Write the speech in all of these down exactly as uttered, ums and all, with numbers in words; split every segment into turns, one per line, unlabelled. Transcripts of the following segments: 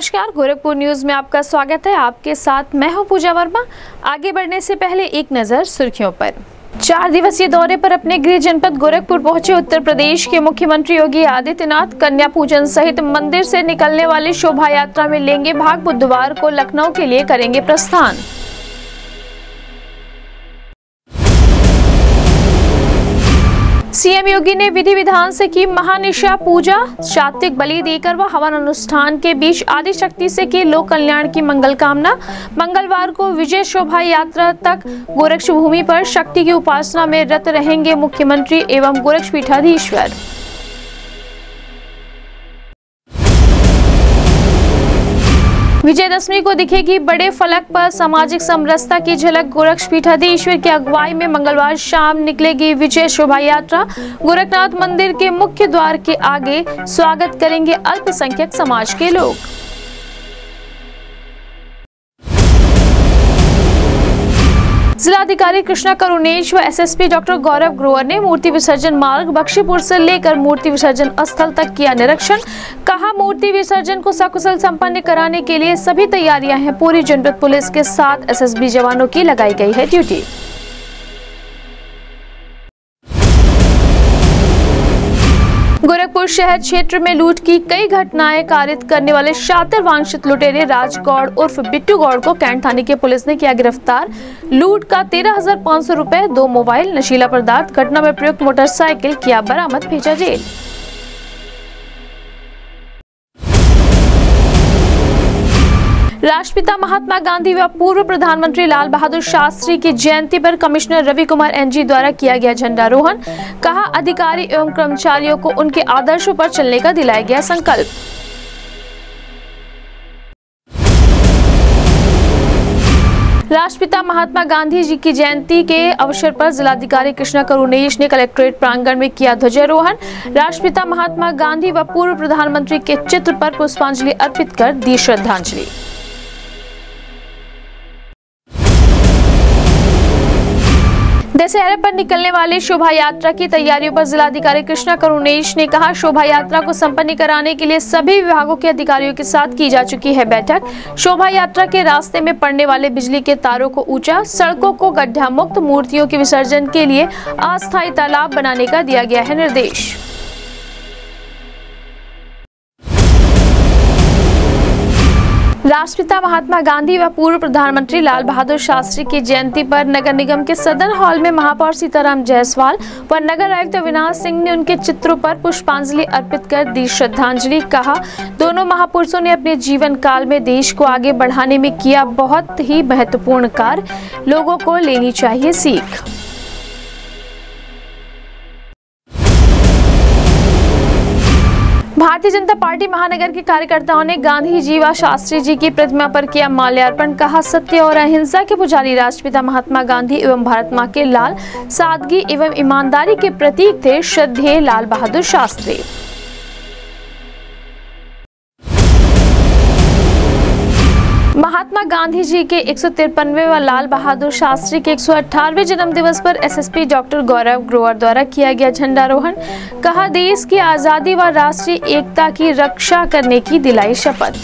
नमस्कार, गोरखपुर न्यूज में आपका स्वागत है। आपके साथ मैं हूं पूजा वर्मा। आगे बढ़ने से पहले एक नजर सुर्खियों पर। चार दिवसीय दौरे पर अपने गृह जनपद गोरखपुर पहुंचे उत्तर प्रदेश के मुख्यमंत्री योगी आदित्यनाथ कन्या पूजन सहित मंदिर से निकलने वाली शोभा यात्रा में लेंगे भाग। बुधवार को लखनऊ के लिए करेंगे प्रस्थान। सीएम योगी ने विधि विधान से की महानिशा पूजा। सात्विक बलि देकर व हवन अनुष्ठान के बीच आदि शक्ति से की लोक कल्याण की मंगल कामना। मंगलवार को विजय शोभा यात्रा तक गोरक्ष भूमि पर शक्ति की उपासना में रत रहेंगे मुख्यमंत्री एवं गोरक्ष पीठाधीश्वर। विजयदशमी को दिखेगी बड़े फलक पर सामाजिक समरसता की झलक। गोरक्ष पीठाधीश्वर की अगुवाई में मंगलवार शाम निकलेगी विजय शोभा यात्रा। गोरखनाथ मंदिर के मुख्य द्वार के आगे स्वागत करेंगे अल्पसंख्यक समाज के लोग। जिलाधिकारी कृष्णा करुणेश व एसएसपी डॉक्टर गौरव ग्रोवर ने मूर्ति विसर्जन मार्ग बख्शीपुर से लेकर मूर्ति विसर्जन स्थल तक किया निरीक्षण। कहा, मूर्ति विसर्जन को सकुशल संपन्न कराने के लिए सभी तैयारियां हैं पूरी। जनपद पुलिस के साथ एसएसबी जवानों की लगाई गई है ड्यूटी। गोरखपुर शहर क्षेत्र में लूट की कई घटनाएं कारित करने वाले शातिर वांछित लुटेरे राजगौड़ उर्फ बिट्टू गौड़ को कैंट थाने की पुलिस ने किया गिरफ्तार। लूट का तेरह हजार पाँच सौ रुपए, दो मोबाइल, नशीला पदार्थ, घटना में प्रयुक्त मोटरसाइकिल किया बरामद, भेजा जेल। राष्ट्रपिता महात्मा गांधी व पूर्व प्रधानमंत्री लाल बहादुर शास्त्री की जयंती पर कमिश्नर रवि कुमार एनजी द्वारा किया गया झंडारोहण। कहा, अधिकारी एवं कर्मचारियों को उनके आदर्शों पर चलने का दिलाया गया संकल्प। राष्ट्रपिता महात्मा गांधी जी की जयंती के अवसर पर जिलाधिकारी कृष्णा करुणेश ने कलेक्ट्रेट प्रांगण में किया ध्वजारोहण। राष्ट्रपिता महात्मा गांधी व पूर्व प्रधानमंत्री के चित्र पर पुष्पांजलि अर्पित कर दी श्रद्धांजलि। दशहरे पर निकलने वाली शोभा यात्रा की तैयारियों पर जिलाधिकारी कृष्णा करुणेश ने कहा, शोभा यात्रा को संपन्न कराने के लिए सभी विभागों के अधिकारियों के साथ की जा चुकी है बैठक। शोभा यात्रा के रास्ते में पड़ने वाले बिजली के तारों को ऊंचा, सड़कों को गड्ढा मुक्त, मूर्तियों के विसर्जन के लिए अस्थायी तालाब बनाने का दिया गया है निर्देश। राष्ट्रपिता महात्मा गांधी व पूर्व प्रधानमंत्री लाल बहादुर शास्त्री की जयंती पर नगर निगम के सदन हॉल में महापौर सीताराम जायसवाल व नगर आयुक्त अविनाश सिंह ने उनके चित्रों पर पुष्पांजलि अर्पित कर दी श्रद्धांजलि। कहा, दोनों महापुरुषों ने अपने जीवन काल में देश को आगे बढ़ाने में किया बहुत ही महत्वपूर्ण कार्य, लोगों को लेनी चाहिए सीख। भारतीय जनता पार्टी महानगर के कार्यकर्ताओं ने गांधी जी व शास्त्री जी की प्रतिमा पर किया माल्यार्पण। कहा, सत्य और अहिंसा के पुजारी राष्ट्रपिता महात्मा गांधी एवं भारत मां के लाल सादगी एवं ईमानदारी के प्रतीक थे श्रद्धेय लाल बहादुर शास्त्री। महात्मा गांधी जी के एक सौ तिरपनवे व लाल बहादुर शास्त्री के एक सौ अठारहवें जन्म दिवस पर एसएसपी डॉक्टर गौरव ग्रोवर द्वारा किया गया झंडारोहण। कहा, देश की आजादी व राष्ट्रीय एकता की रक्षा करने की दिलाई शपथ।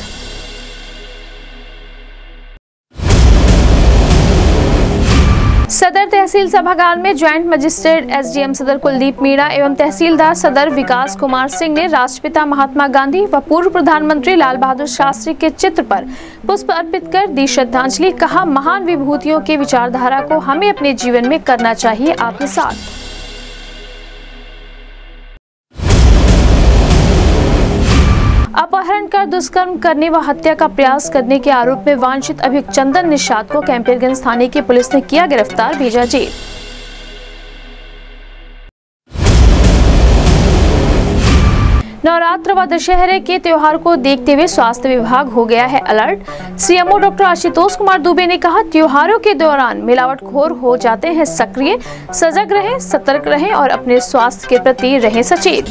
सदर तहसील सभागार में ज्वाइंट मजिस्ट्रेट एसडीएम सदर कुलदीप मीणा एवं तहसीलदार सदर विकास कुमार सिंह ने राष्ट्रपिता महात्मा गांधी व पूर्व प्रधानमंत्री लाल बहादुर शास्त्री के चित्र पर पुष्प अर्पित कर दी श्रद्धांजलि। कहा, महान विभूतियों की विचारधारा को हमें अपने जीवन में करना चाहिए आत्मसात। अपहरण कर दुष्कर्म करने व हत्या का प्रयास करने के आरोप में वांछित अभियुक्त चंदन निषाद को कैंपरगंज थाने की पुलिस ने किया गिरफ्तार, भेजा जेल। नवरात्र व दशहरे के त्योहार को देखते हुए स्वास्थ्य विभाग हो गया है अलर्ट। सीएमओ डॉक्टर आशुतोष कुमार दुबे ने कहा, त्योहारों के दौरान मिलावटखोर हो जाते हैं सक्रिय, सजग रहें, सतर्क रहें और अपने स्वास्थ्य के प्रति रहें सचेत।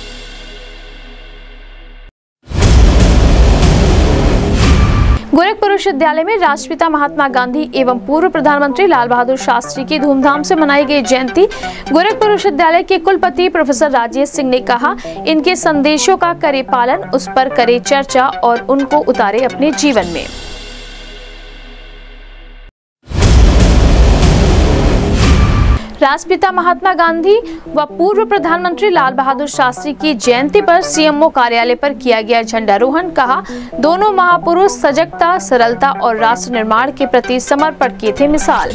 गोरखपुर विश्वविद्यालय में राष्ट्रपिता महात्मा गांधी एवं पूर्व प्रधानमंत्री लाल बहादुर शास्त्री की धूमधाम से मनाई गई जयंती। गोरखपुर विश्वविद्यालय के कुलपति प्रोफेसर राजेश सिंह ने कहा, इनके संदेशों का करे पालन, उस पर करे चर्चा और उनको उतारे अपने जीवन में। राष्ट्रपिता महात्मा गांधी व पूर्व प्रधानमंत्री लाल बहादुर शास्त्री की जयंती पर सीएमओ कार्यालय पर किया गया झंडारोहण। कहा, दोनों महापुरुष सजगता, सरलता और राष्ट्र निर्माण के प्रति समर्पण किए थे मिसाल।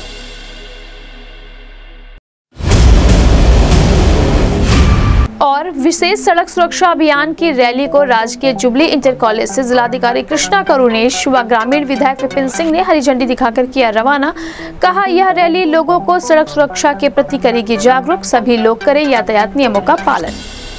और विशेष सड़क सुरक्षा अभियान की रैली को राजकीय जुबली इंटर कॉलेज से जिलाधिकारी कृष्णा करुणेश व ग्रामीण विधायक विपिन सिंह ने हरी झंडी दिखाकर किया रवाना। कहा, यह रैली लोगों को सड़क सुरक्षा के प्रति करेगी जागरूक, सभी लोग करें यातायात नियमों का पालन।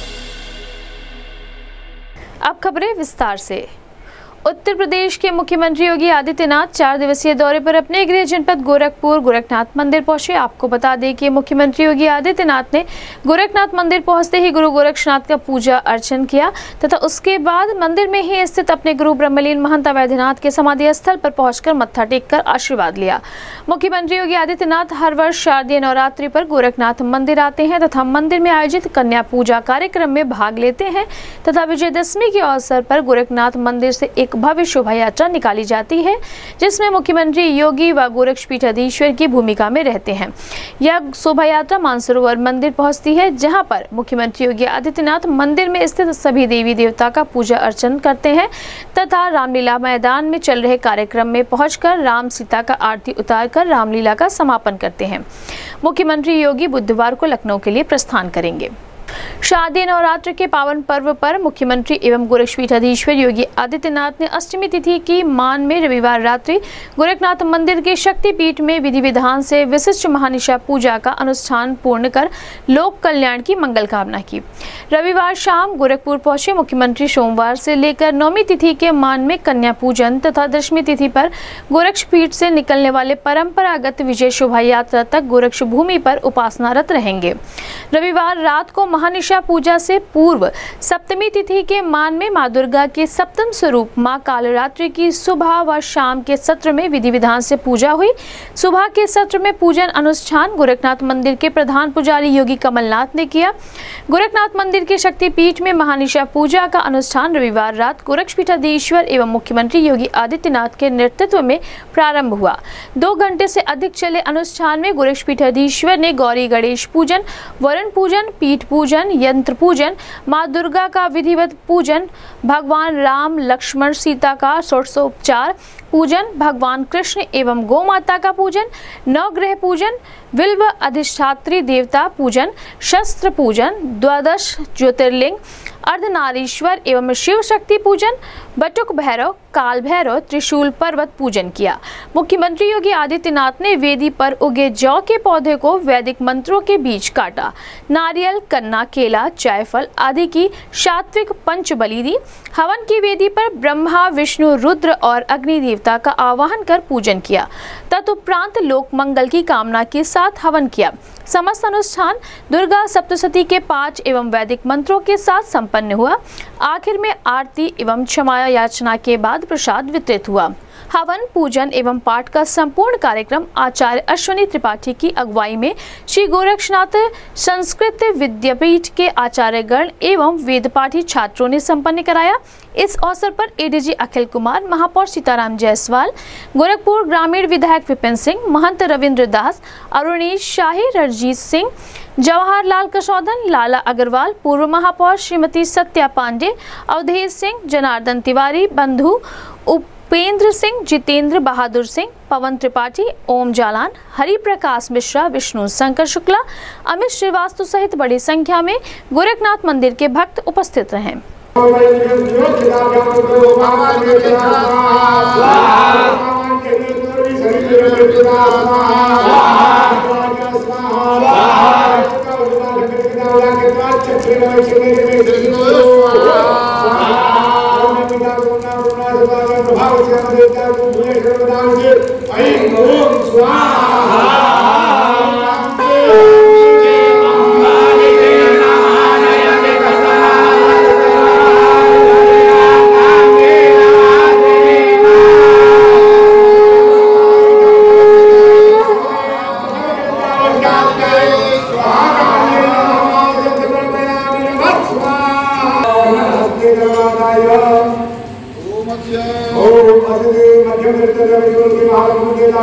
अब खबरें विस्तार से। उत्तर प्रदेश के मुख्यमंत्री योगी आदित्यनाथ चार दिवसीय दौरे पर अपने गृह जनपद गोरखपुर गोरखनाथ मंदिर पहुंचे। आपको बता दें कि मुख्यमंत्री योगी आदित्यनाथ ने गोरखनाथ मंदिर पहुंचते ही गुरु गोरक्षनाथ का पूजा अर्चन किया तथा उसके बाद मंदिर में ही स्थित अपने गुरु ब्रह्मलीन महंत वैद्यनाथ के समाधि स्थल पर पहुंचकर मत्था टेककर आशीर्वाद लिया। मुख्यमंत्री योगी आदित्यनाथ हर वर्ष शारदीय नवरात्रि पर गोरखनाथ मंदिर आते हैं तथा मंदिर में आयोजित कन्या पूजा कार्यक्रम में भाग लेते हैं तथा विजयदशमी के अवसर पर गोरखनाथ मंदिर से एक भव्य शोभा यात्रा निकाली जाती है, जिसमें मुख्यमंत्री योगी व गोरक्षपीठाधीश्वर की भूमिका में रहते हैं। यह शोभा यात्रा मानसरोवर मंदिर पहुंचती है, जहां पर मुख्यमंत्री योगी आदित्यनाथ मंदिर में स्थित सभी देवी देवता का पूजा अर्चन करते हैं तथा रामलीला मैदान में चल रहे कार्यक्रम में पहुंचकर राम सीता का आरती उतारकर रामलीला का समापन करते हैं। मुख्यमंत्री योगी बुधवार को लखनऊ के लिए प्रस्थान करेंगे। शारदीय नवरात्र के पावन पर्व पर मुख्यमंत्री एवं गोरक्षपीठाधीश्वर योगी आदित्यनाथ ने अष्टमी तिथि की मान में रविवार रात्रि गोरखनाथ मंदिर के शक्तिपीठ में विधि विधान से विशिष्ट महानिशा पूजा का अनुष्ठान पूर्ण कर लोक कल्याण की मंगल कामना की। रविवार शाम गोरखपुर पहुंचे मुख्यमंत्री सोमवार से लेकर नौमी तिथि के मान में कन्या पूजन तथा दशमी तिथि पर गोरक्षपीठ से निकलने वाले परंपरागत विजय शोभा यात्रा तक गोरक्ष भूमि पर उपासनारत रहेंगे। रविवार रात को महानिशा पूजा से पूर्व सप्तमी तिथि के मान में मां दुर्गा के सप्तम स्वरूप मां कालरात्रि की सुबह व शाम के सत्र में विधि विधान से पूजा हुई। सुबह के सत्र में पूजन अनुष्ठान गोरखनाथ मंदिर के प्रधान पुजारी योगी कमलनाथ ने किया। गोरखनाथ मंदिर के शक्तिपीठ में महानिशा पूजा का अनुष्ठान रविवार रात गोरक्षपीठाधीश्वर एवं मुख्यमंत्री योगी आदित्यनाथ के नेतृत्व में प्रारंभ हुआ। दो घंटे से अधिक चले अनुष्ठान में गोरक्षपीठाधीश्वर ने गौरी गणेश पूजन, वरुण पूजन, पीठ पूजन, यंत्र पूजन, मां दुर्गा का विधिवत पूजन, भगवान राम लक्ष्मण सीता का षोडशोपचार पूजन, भगवान कृष्ण एवं गौ माता का पूजन, नवग्रह पूजन, विल्व अधिष्ठात्री देवता पूजन, शस्त्र पूजन, द्वादश ज्योतिर्लिंग, अर्धनारीश्वर एवं शिव शक्ति पूजन, बटुक भैरव, काल भैरव, त्रिशूल पर्वत पूजन किया। मुख्यमंत्री योगी आदित्यनाथ ने वेदी पर उगे जौ के पौधे को वैदिक मंत्रों के बीच काटा, नारियल, कन्ना, केला, जायफल आदि की सात्विक पंच बलि दी। हवन की वेदी पर ब्रह्मा, विष्णु, रुद्र और अग्नि देवता का आवाहन कर पूजन किया। तदुपरांत लोक मंगल की कामना के साथ हवन किया। समस्त अनुष्ठान दुर्गा सप्तशती के पांच एवं वैदिक मंत्रों के साथ संपन्न हुआ। आखिर में आरती एवं क्षमा याचना के बाद प्रसाद वितरित हुआ। हवन, पूजन एवं पाठ का संपूर्ण कार्यक्रम आचार्य अश्विनी त्रिपाठी की अगुवाई में श्री गोरक्षनाथ संस्कृत विद्यापीठ के आचार्यगण एवं वेदपाठी छात्रों ने संपन्न कराया। इस अवसर पर एडीजी अखिल कुमार, महापौर सीताराम जायसवाल, गोरखपुर ग्रामीण विधायक विपिन सिंह, महंत रविंद्र दास, अरुणेश शाही, रणजीत सिंह, जवाहरलाल कसौदन, लाला अग्रवाल, पूर्व महापौर श्रीमती सत्या पांडे, अवधेश सिंह, जनार्दन तिवारी, बंधु उपेंद्र सिंह, जितेंद्र बहादुर सिंह, पवन त्रिपाठी, ओम जालान, हरि प्रकाश मिश्रा, विष्णु शंकर शुक्ला, अमित श्रीवास्तव सहित बड़ी संख्या में गोरखनाथ मंदिर के भक्त उपस्थित रहे।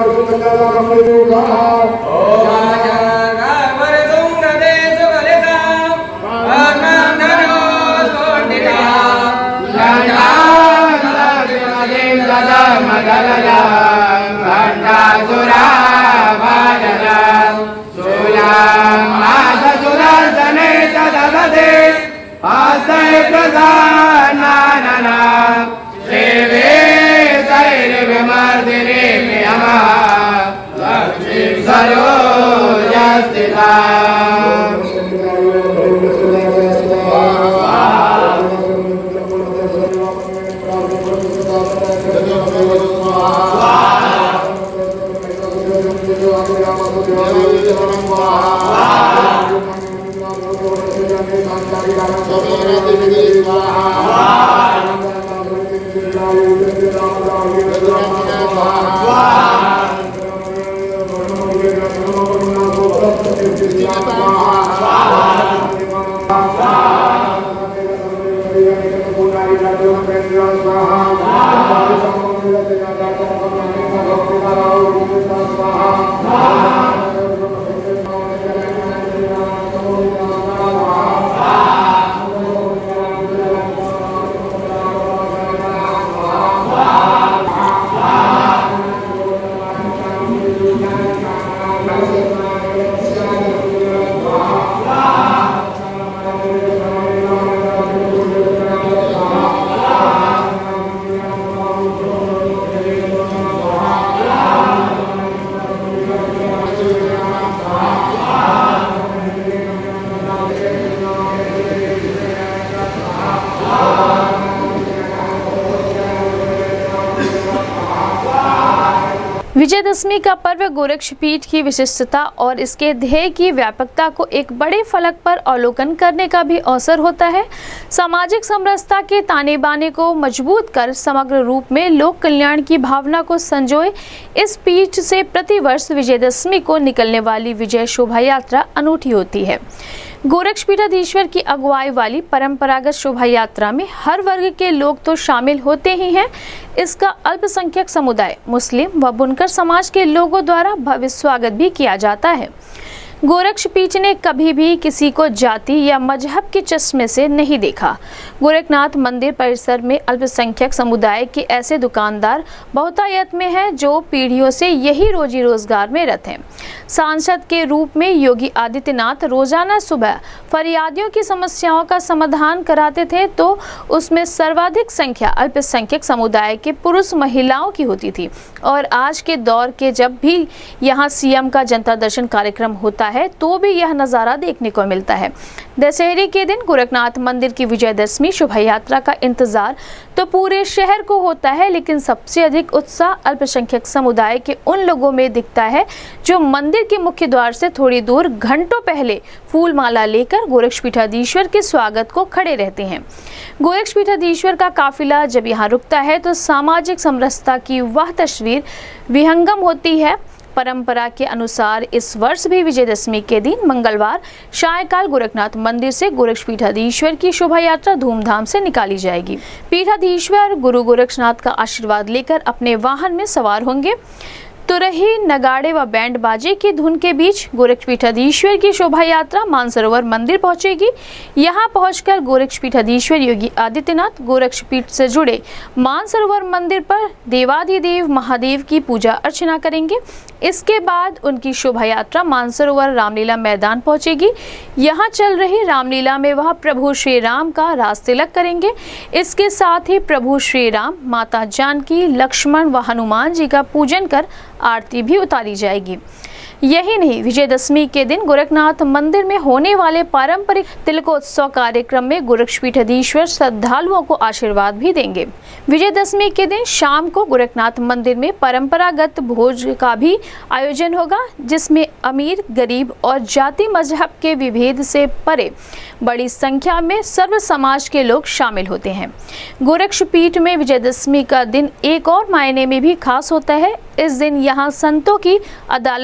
विजयदशमी का पर्व गोरक्षपीठ की विशिष्टता और इसके ध्येय की व्यापकता को एक बड़े फलक पर अवलोकन करने का भी अवसर होता है। सामाजिक समरसता के ताने बाने को मजबूत कर समग्र रूप में लोक कल्याण की भावना को संजोए इस पीठ से प्रतिवर्ष विजयदशमी को निकलने वाली विजय शोभा यात्रा अनूठी होती है। गोरक्षपीठाधीश्वर की अगुवाई वाली परंपरागत शोभा यात्रा में हर वर्ग के लोग तो शामिल होते ही हैं, इसका अल्पसंख्यक समुदाय, मुस्लिम व बुनकर समाज के लोगों द्वारा भव्य स्वागत भी किया जाता है। गोरक्षपीठ ने कभी भी किसी को जाति या मजहब के चश्मे से नहीं देखा। गोरखनाथ मंदिर परिसर में अल्पसंख्यक समुदाय के ऐसे दुकानदार बहुतायत में हैं जो पीढ़ियों से यही रोजी रोजगार में रत हैं। सांसद के रूप में योगी आदित्यनाथ रोजाना सुबह फरियादियों की समस्याओं का समाधान कराते थे, तो उसमें सर्वाधिक संख्या अल्पसंख्यक समुदाय के पुरुष महिलाओं की होती थी। और आज के दौर के जब भी यहाँ सीएम का जनता दर्शन कार्यक्रम होता है तो भी यह नज़ारा देखने को मिलता है। दशहरे के दिन गोरखनाथ मंदिर की विजयदशमी शोभा यात्रा का इंतजार तो पूरे शहर को होता है, लेकिन सबसे अधिक उत्साह अल्पसंख्यक समुदाय के उन लोगों में दिखता है जो मंदिर के मुख्य द्वार से थोड़ी दूर घंटों पहले फूल माला लेकर गोरक्षपीठाधीश्वर के स्वागत को खड़े रहते हैं। गोरक्षपीठाधीश्वर का काफिला जब यहाँ रुकता है तो सामाजिक समरसता की वह तस्वीर विहंगम होती है। परंपरा के अनुसार इस वर्ष भी विजयदशमी के दिन मंगलवार सायंकाल गोरखनाथ मंदिर से गोरक्षपीठाधीश्वर की शोभा यात्रा धूमधाम से निकाली जाएगी। पीठाधीश्वर गुरु गोरक्षनाथ का आशीर्वाद लेकर अपने वाहन में सवार होंगे। तुरही, नगाड़े व बैंड बाजे की धुन के बीच गोरक्षपीठाधीश्वर की शोभा यात्रा मानसरोवर मंदिर पहुंचेगी। यहां पहुंचकर गोरक्षपीठाधीश्वर योगी आदित्यनाथ गोरक्षपीठ से जुड़े मानसरोवर मंदिर पर देवाधिदेव महादेव की पूजा अर्चना करेंगे। इसके बाद उनकी शोभा यात्रा मानसरोवर रामलीला मैदान पहुंचेगी। यहां चल रही रामलीला में वह प्रभु श्री राम का रास तिलक करेंगे। इसके साथ ही प्रभु श्री राम, माता जानकी, लक्ष्मण व हनुमान जी का पूजन कर आरती भी उतारी जाएगी। यही नहीं, विजयदशमी के दिन गोरखनाथ मंदिर में होने वाले पारंपरिक तिलकोत्सव कार्यक्रम में गोरक्षपीठाधीश्वर श्रद्धालुओं को आशीर्वाद भी देंगे। विजयदशमी के दिन शाम को गोरखनाथ मंदिर में परंपरागत भोज का भी आयोजन होगा, जिसमें अमीर, गरीब और जाति मजहब के विभेद से परे बड़ी संख्या में सर्व समाज के लोग शामिल होते हैं। गोरक्षपीठ में विजयदशमी का दिन एक और मायने में भी खास होता है। इस दिन यहाँ संतों की अदालत लगती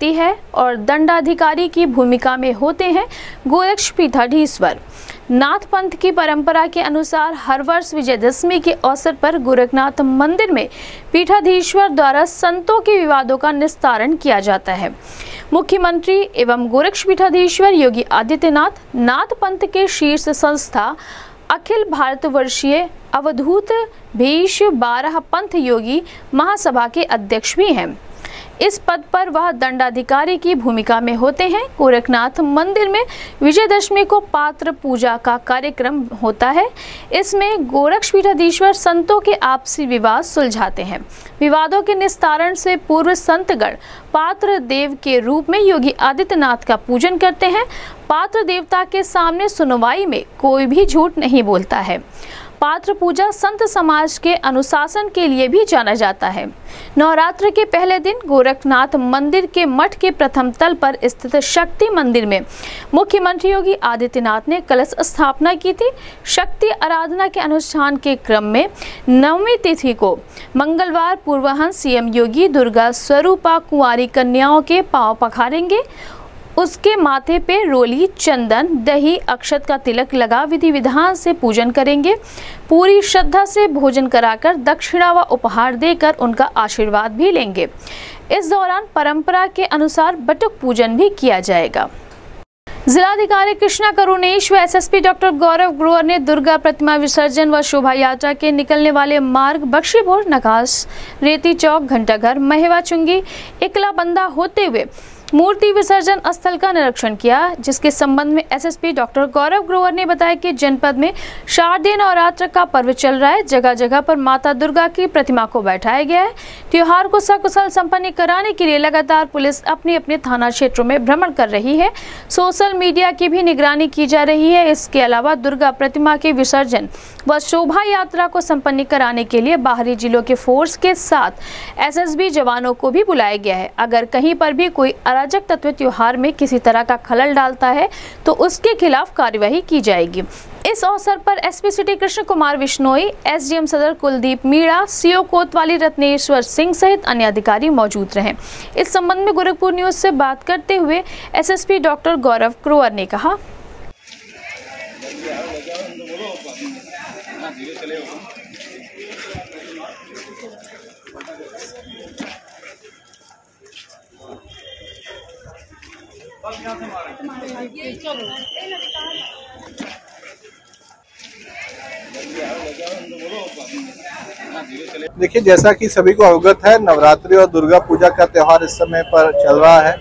होती है और दंडाधिकारी की भूमिका में होते हैं गोरक्षपीठाधीश्वर। नाथ पंथ की परंपरा के अनुसार हर वर्ष विजयदशमी के अवसर पर गोरखनाथ मंदिर में पीठाधीश्वर द्वारा संतों के विवादों का निस्तारण किया जाता है। मुख्यमंत्री एवं गोरक्षपीठाधीश्वर योगी आदित्यनाथ नाथ पंथ के शीर्ष संस्था अखिल भारतवर्षीय अवधूत भीष बारह पंथ योगी महासभा के अध्यक्ष भी हैं। इस पद पर वह दंडाधिकारी की भूमिका में होते हैं। गोरखनाथ मंदिर में विजयदशमी को पात्र पूजा का कार्यक्रम होता है। इसमें गोरक्षपीठाधीश्वर संतों के आपसी विवाद सुलझाते हैं। विवादों के निस्तारण से पूर्व संतगण पात्र देव के रूप में योगी आदित्यनाथ का पूजन करते हैं। पात्र देवता के सामने सुनवाई में कोई भी झूठ नहीं बोलता है। पात्र पूजा संत समाज के अनुशासन के लिए भी जाना जाता है। नवरात्र के पहले दिन गोरखनाथ मंदिर के मठ के प्रथम तल पर स्थित शक्ति मंदिर में मुख्यमंत्री योगी आदित्यनाथ ने कलश स्थापना की थी। शक्ति आराधना के अनुष्ठान के क्रम में नवमी तिथि को मंगलवार पूर्वाह्न सीएम योगी दुर्गा स्वरूपा कुंवारी कन्याओं के पांव पखारेंगे। उसके माथे पे रोली, चंदन, दही, अक्षत का तिलक लगा विधि विधान से पूजन करेंगे। पूरी श्रद्धा से भोजन कराकर दक्षिणा व उपहार देकर उनका आशीर्वाद भी लेंगे। इस दौरान परंपरा के अनुसार बटुक पूजन भी किया जाएगा। जिलाधिकारी कृष्णा करुणेश व एसएसपी डॉक्टर गौरव ग्रोवर ने दुर्गा प्रतिमा विसर्जन व शोभा यात्रा के निकलने वाले मार्ग बख्शीपुर, नकास, रेती चौक, घंटाघर, महेवा चुंगी, इकला बंदा होते हुए मूर्ति विसर्जन स्थल का निरीक्षण किया, जिसके संबंध में एसएसपी डॉक्टर गौरव ग्रोवर ने बताया कि जनपद में शारदीय नवरात्र का पर्व चल रहा है। जगह जगह पर माता दुर्गा की प्रतिमा को बैठाया गया है। त्योहार को सकुशल संपन्न कराने के लिए लगातार पुलिस अपने अपने थाना क्षेत्रों में भ्रमण कर रही है। सोशल मीडिया की भी निगरानी की जा रही है। इसके अलावा दुर्गा प्रतिमा के विसर्जन व शोभा यात्रा को संपन्न कराने के लिए बाहरी जिलों के फोर्स के साथ एसएसबी जवानों को भी बुलाया गया है। अगर कहीं पर भी कोई अराजक तत्व त्योहार में किसी तरह का खलल डालता है तो उसके खिलाफ कार्यवाही की जाएगी। इस अवसर पर SP city Krishna Kumar Vishnoi, SDM सदर कुलदीप मीणा, सीओ कोतवाली रत्नेश्वर सिंह सहित अन्य अधिकारी मौजूद रहे। इस संबंध में गोरखपुर न्यूज से बात करते हुए एसएसपी डॉक्टर गौरव ग्रोवर ने कहा,
देखिए, जैसा कि सभी को अवगत है, नवरात्रि और दुर्गा पूजा का त्योहार इस समय पर चल रहा है।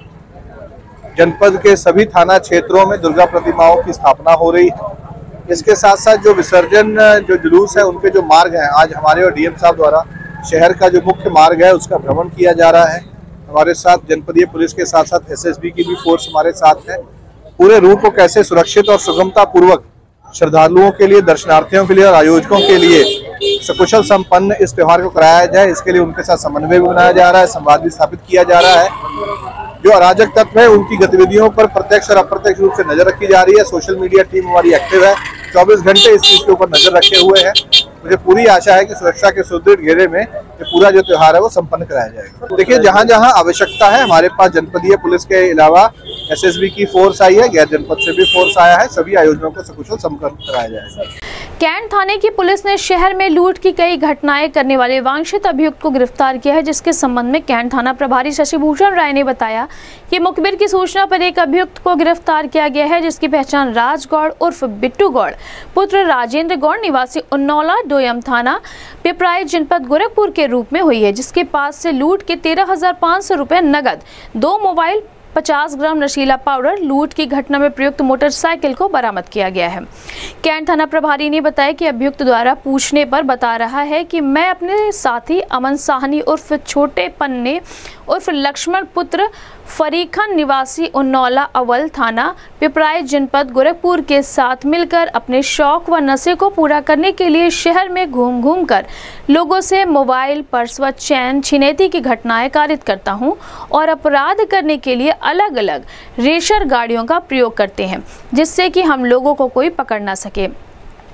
जनपद के सभी थाना क्षेत्रों में दुर्गा प्रतिमाओं की स्थापना हो रही है। इसके साथ साथ जो विसर्जन जो जुलूस है, उनके जो मार्ग हैं, आज हमारे और डीएम साहब द्वारा शहर का जो मुख्य मार्ग है उसका भ्रमण किया जा रहा है। हमारे साथ जनपदीय पुलिस के साथ साथ एसएसबी की भी फोर्स हमारे साथ है। पूरे रूट को कैसे सुरक्षित और सुगमता पूर्वक श्रद्धालुओं के लिए, दर्शनार्थियों के लिए और आयोजकों के लिए सकुशल संपन्न इस त्योहार को कराया जाए, इसके लिए उनके साथ समन्वय भी बनाया जा रहा है, संवाद भी स्थापित किया जा रहा है। जो अराजक तत्व है उनकी गतिविधियों पर प्रत्यक्ष और अप्रत्यक्ष रूप से नजर रखी जा रही है। सोशल मीडिया टीम हमारी एक्टिव है, चौबीस घंटे इस चीज के ऊपर नजर रखे हुए हैं। मुझे पूरी आशा है कि सुरक्षा के सुदृढ़ घेरे में ये पूरा जो त्योहार है वो संपन्न कराया जाएगा। देखिए, जहां जहां आवश्यकता है, हमारे पास जनपदीय पुलिस के अलावा एसएसबी की फोर्स आई है, गैर जनपद से भी फोर्स आया है। सभी आयोजनों को सकुशल संपन्न कराया जाएगा।
कैंट थाने की पुलिस ने शहर में लूट की कई घटनाएं करने वाले वांछित अभियुक्त को गिरफ्तार किया है, जिसके संबंध में कैंट थाना प्रभारी शशिभूषण राय ने बताया कि मुखबिर की सूचना पर एक अभियुक्त को गिरफ्तार किया गया है, जिसकी पहचान राज गौड़ उर्फ बिट्टू गौड़ पुत्र राजेंद्र गौड़ निवासी उन्नौला डोयम थाना पिपराई जनपद गोरखपुर के रूप में हुई है, जिसके पास से लूट के तेरह हजार पाँच सौ रुपए नगद, दो मोबाइल, पचास ग्राम नशीला पाउडर, लूट की घटना में प्रयुक्त मोटरसाइकिल को बरामद किया गया है। कैंट थाना प्रभारी ने बताया कि अभियुक्त द्वारा पूछने पर बता रहा है कि मैं अपने साथी अमन साहनी उर्फ छोटे पन्ने उर्फ लक्ष्मण पुत्र फरीखन निवासी उन्नौला अवल थाना पिपराई जनपद गोरखपुर के साथ मिलकर अपने शौक व नशे को पूरा करने के लिए शहर में घूम घूम कर लोगों से मोबाइल, पर्स व चैन छिनैती की घटनाएं कारित करता हूं और अपराध करने के लिए अलग अलग रेशर गाड़ियों का प्रयोग करते हैं, जिससे कि हम लोगों को कोई पकड़ ना सके।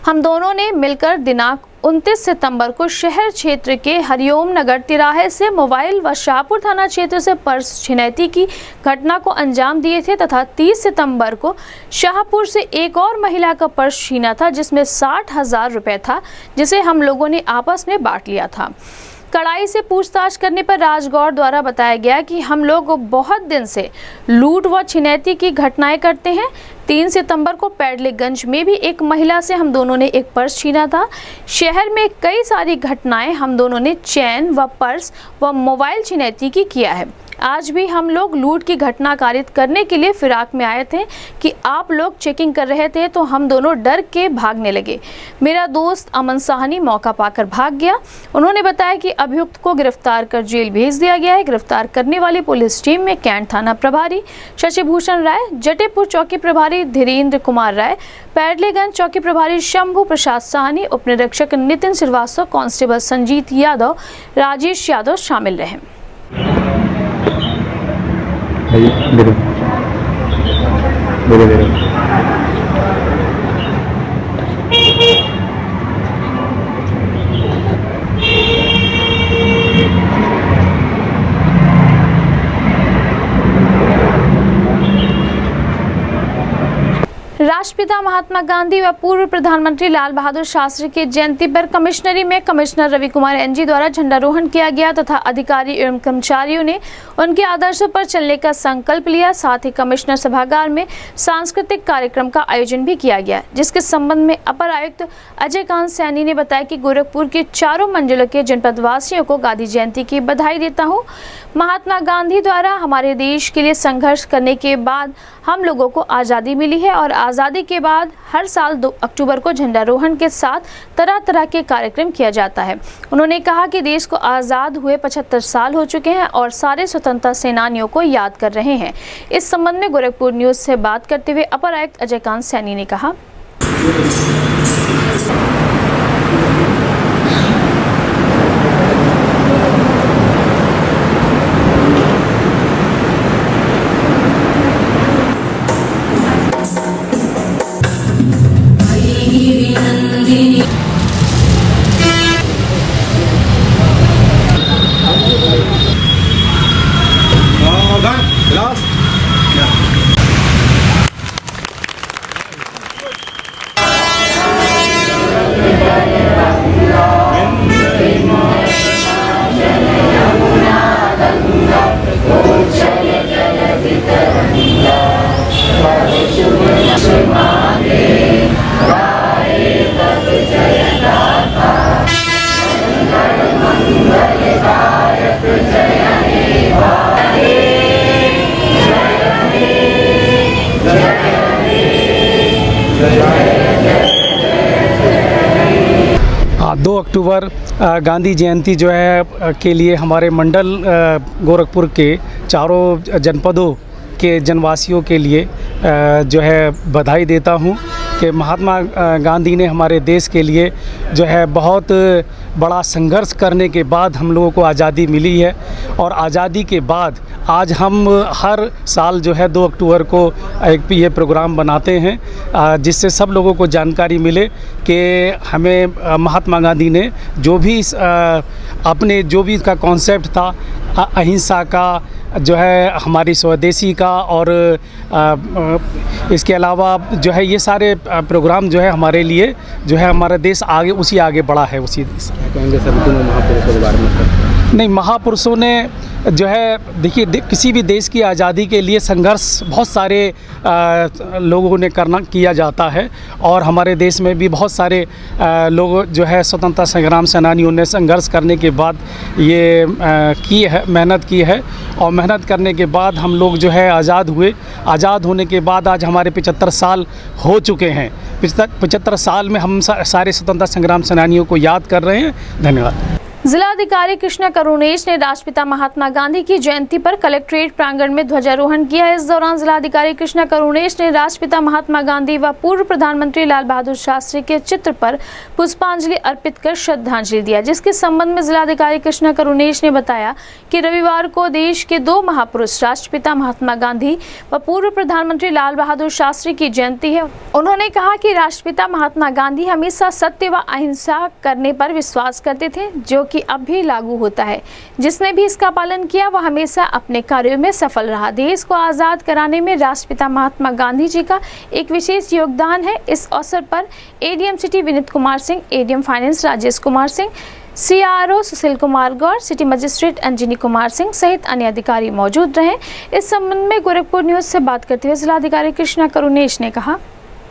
हम दोनों ने मिलकर दिनांक उनतीस सितंबर को शहर क्षेत्र के हरिओम नगर तिराहे से मोबाइल व शाहपुर थाना क्षेत्र से पर्स छिनैती की घटना को अंजाम दिए थे तथा तीस सितंबर को शाहपुर से एक और महिला का पर्स छीना था जिसमें साठ हजार रुपये था, जिसे हम लोगों ने आपस में बांट लिया था। कड़ाई से पूछताछ करने पर राजगौर द्वारा बताया गया कि हम लोग बहुत दिन से लूट व छिनैती की घटनाएं करते हैं। तीन सितंबर को पैडलेगंज में भी एक महिला से हम दोनों ने एक पर्स छीना था। शहर में कई सारी घटनाएं हम दोनों ने चैन व पर्स व मोबाइल छिनैती की किया है। आज भी हम लोग लूट की घटना कारित करने के लिए फिराक में आए थे कि आप लोग चेकिंग कर रहे थे तो हम दोनों डर के भागने लगे। मेरा दोस्त अमन साहनी मौका पाकर भाग गया। उन्होंने बताया कि अभियुक्त को गिरफ्तार कर जेल भेज दिया गया है। गिरफ्तार करने वाली पुलिस टीम में कैंट थाना प्रभारी शशिभूषण राय, जटेपुर चौकी प्रभारी धीरेन्द्र कुमार राय, पैडलेगंज चौकी प्रभारी शंभू प्रसाद साहनी, उप निरीक्षक नितिन श्रीवास्तव, कांस्टेबल संजीत यादव, राजेश यादव शामिल रहे।
धीरे धीरे धीरे
राष्ट्रपिता महात्मा गांधी व पूर्व प्रधानमंत्री लाल बहादुर शास्त्री की जयंती पर कमिश्नरी में कमिश्नर रवि कुमार एनजी द्वारा झंडारोहण किया गया तथा अधिकारी एवं कर्मचारियों ने उनके आदर्शों पर चलने का संकल्प लिया। साथ ही कमिश्नर सभागार में सांस्कृतिक कार्यक्रम का आयोजन भी किया गया, जिसके संबंध में अपर आयुक्त अजय कांत सैनी ने बताया कि गोरखपुर के चारों मंजिलों के जनपद वासियों को गांधी जयंती की बधाई देता हूँ। महात्मा गांधी द्वारा हमारे देश के लिए संघर्ष करने के बाद हम लोगों को आज़ादी मिली है और आज़ादी के बाद हर साल दो अक्टूबर को झंडारोहण के साथ तरह तरह के कार्यक्रम किया जाता है। उन्होंने कहा कि देश को आज़ाद हुए पचहत्तर साल हो चुके हैं और सारे स्वतंत्रता सेनानियों को याद कर रहे हैं। इस संबंध में गोरखपुर न्यूज से बात करते हुए अपर आयुक्त अजय कांत सैनी ने कहा,
दो अक्टूबर गांधी जयंती जो है के लिए हमारे मंडल गोरखपुर के चारों जनपदों के जनवासियों के लिए जो है बधाई देता हूं कि महात्मा गांधी ने हमारे देश के लिए जो है बहुत बड़ा संघर्ष करने के बाद हम लोगों को आज़ादी मिली है। और आज़ादी के बाद आज हम हर साल जो है दो अक्टूबर को एक ये प्रोग्राम बनाते हैं जिससे सब लोगों को जानकारी मिले कि हमें महात्मा गांधी ने जो भी अपने जो भी इसका कॉन्सेप्ट था अहिंसा का, जो है हमारी स्वदेशी का, और इसके अलावा जो है ये सारे प्रोग्राम जो है हमारे लिए जो है हमारा देश आगे उसी आगे बढ़ा है। उसी
कहेंगे सर दोनों महापुरुषों के बारे में?
नहीं, महापुरुषों ने जो है देखिए दे, किसी भी देश की आज़ादी के लिए संघर्ष बहुत सारे आ, लोगों ने करना किया जाता है और हमारे देश में भी बहुत सारे आ, लोग जो है स्वतंत्रता संग्राम सेनानियों ने संघर्ष करने के बाद ये आ, की है, मेहनत की है। और मेहनत करने के बाद हम लोग जो है आज़ाद हुए। आज़ाद होने के बाद आज हमारे पचहत्तर साल हो चुके हैं। पचहत्तर साल में हम सारे स्वतंत्रता संग्राम सेनानियों को याद कर रहे हैं। धन्यवाद।
जिलाधिकारी कृष्णा करुणेश ने राष्ट्रपिता महात्मा गांधी की जयंती पर कलेक्ट्रेट प्रांगण में ध्वजारोहण किया। इस दौरान जिलाधिकारी कृष्णा करुणेश ने राष्ट्रपिता महात्मा गांधी व पूर्व प्रधानमंत्री लाल बहादुर शास्त्री के चित्र पर पुष्पांजलि अर्पित कर श्रद्धांजलि दिया, जिसके संबंध में जिलाधिकारी कृष्णा करुणेश ने बताया कि रविवार को देश के दो महापुरुष राष्ट्रपिता महात्मा गांधी व पूर्व प्रधानमंत्री लाल बहादुर शास्त्री की जयंती है। उन्होंने कहा कि राष्ट्रपिता महात्मा गांधी हमेशा सत्य व अहिंसा करने पर विश्वास करते थे, जो कि अब भी लागू होता है। जिसने भी इसका पालन किया वह हमेशा अपने कार्यों में सफल रहा। देश को आजाद कराने में राष्ट्रपिता महात्मा गांधी जी का एक विशेष योगदान है। इस अवसर पर ADM city Vineet Kumar Singh, ADM finance Rajesh Kumar Singh, CRO Sushil Kumar Gaur, city magistrate Anjani Kumar Singh सहित अन्य अधिकारी मौजूद रहे। इस संबंध में गोरखपुर न्यूज से बात करते हुए जिलाधिकारी कृष्णा करुणेश ने कहा,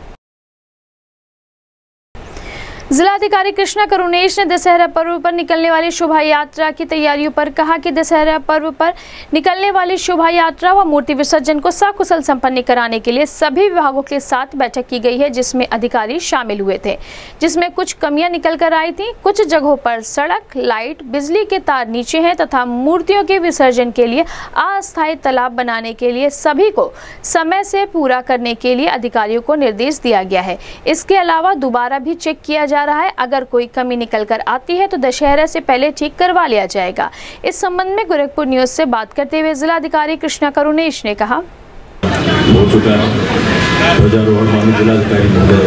जिलाधिकारी कृष्णा करुणेश ने दशहरा पर्व पर निकलने वाली शोभा यात्रा की तैयारियों पर कहा कि दशहरा पर्व पर निकलने वाली शोभा यात्रा व मूर्ति विसर्जन को सकुशल संपन्न कराने के लिए सभी विभागों के साथ बैठक की गई है, जिसमें अधिकारी शामिल हुए थे, जिसमें कुछ कमियां निकल कर आई थी। कुछ जगहों पर सड़क, लाइट, बिजली के तार नीचे हैं तथा मूर्तियों के विसर्जन के लिए अस्थायी तालाब बनाने के लिए सभी को समय से पूरा करने के लिए अधिकारियों को निर्देश दिया गया है। इसके अलावा दोबारा भी चेक किया जा रहा है, अगर कोई कमी निकल कर आती है तो दशहरा से पहले ठीक करवा लिया जाएगा। इस संबंध में गोरखपुर न्यूज से बात करते हुए जिलाधिकारी कृष्णा करुणेश ने कहा,
हो चुका है ध्वजारोहण माननीय जिलाधिकारी महोदय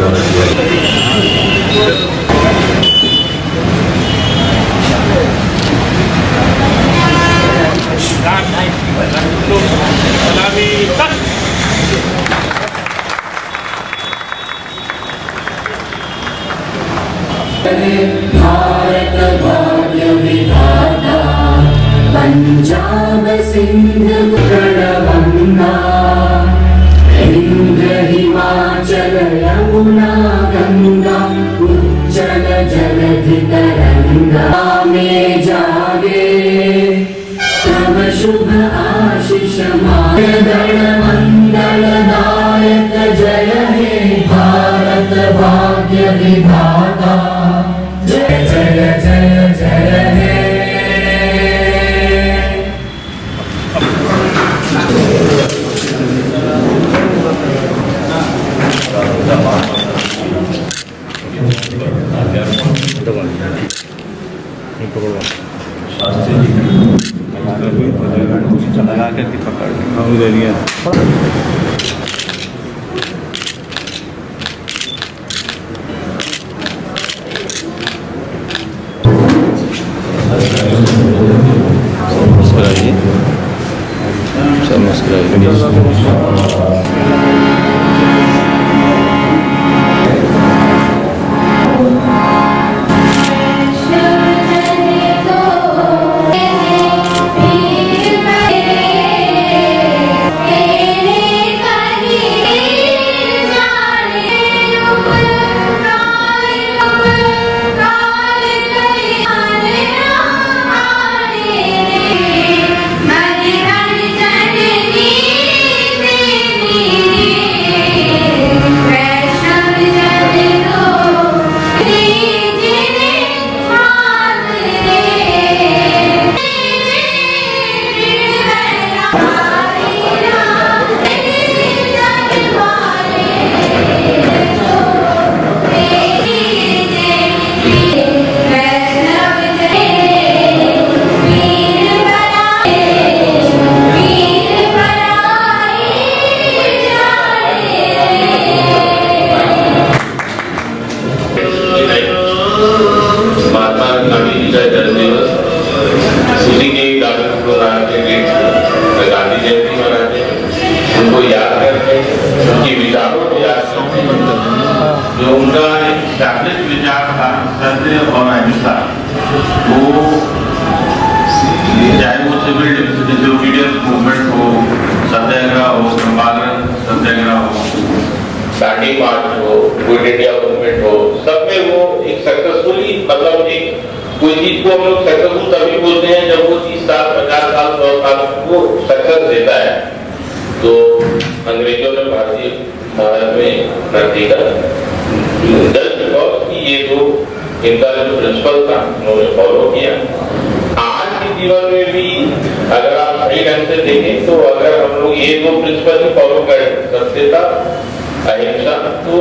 भारत भाग्य विधाता पंजाब सिंध गढ़वंगा इंद्र हिमाचल यमुना गंगा उज्जल जलधि तरंगा में जागे तब शुभ आशीष मंगल मंगल दायक जय हे भारत भाग्य विधाता जय जय जय जय हे।
लगा करके पकड़ दे दिया। मुस्कुराइए, सब मुस्कुराइए।
जो उनका एस्टैब्लिश विचार था सत्य और अहिंसा, वो चाहे वो सिविल डिसोबीडियंस मूवमेंट हो, सत्याग्रह हो, चंपारण सत्याग्रह हो, दांडी मार्च हो, क्विट इंडिया मूवमेंट हो, सब में वो एक सक्सेसफुली, मतलब एक कोई चीज को हम लोग सक्सेसफुल तभी बोलते हैं जब वो तीस साल पचास साल सौ साल को सक्सेस देता है। तो अंग्रेजों ने भारतीय भारत में क्रांति का जस्ट बिकॉज ये जो इनका जो प्रिंसिपल था उन्होंने फॉलो किया। जीवन में भी अगर आप सही ढंग से देखें तो अगर हम लोग ये दो प्रिंसिपल फॉलो करें, सत्यता, अहिंसा, तो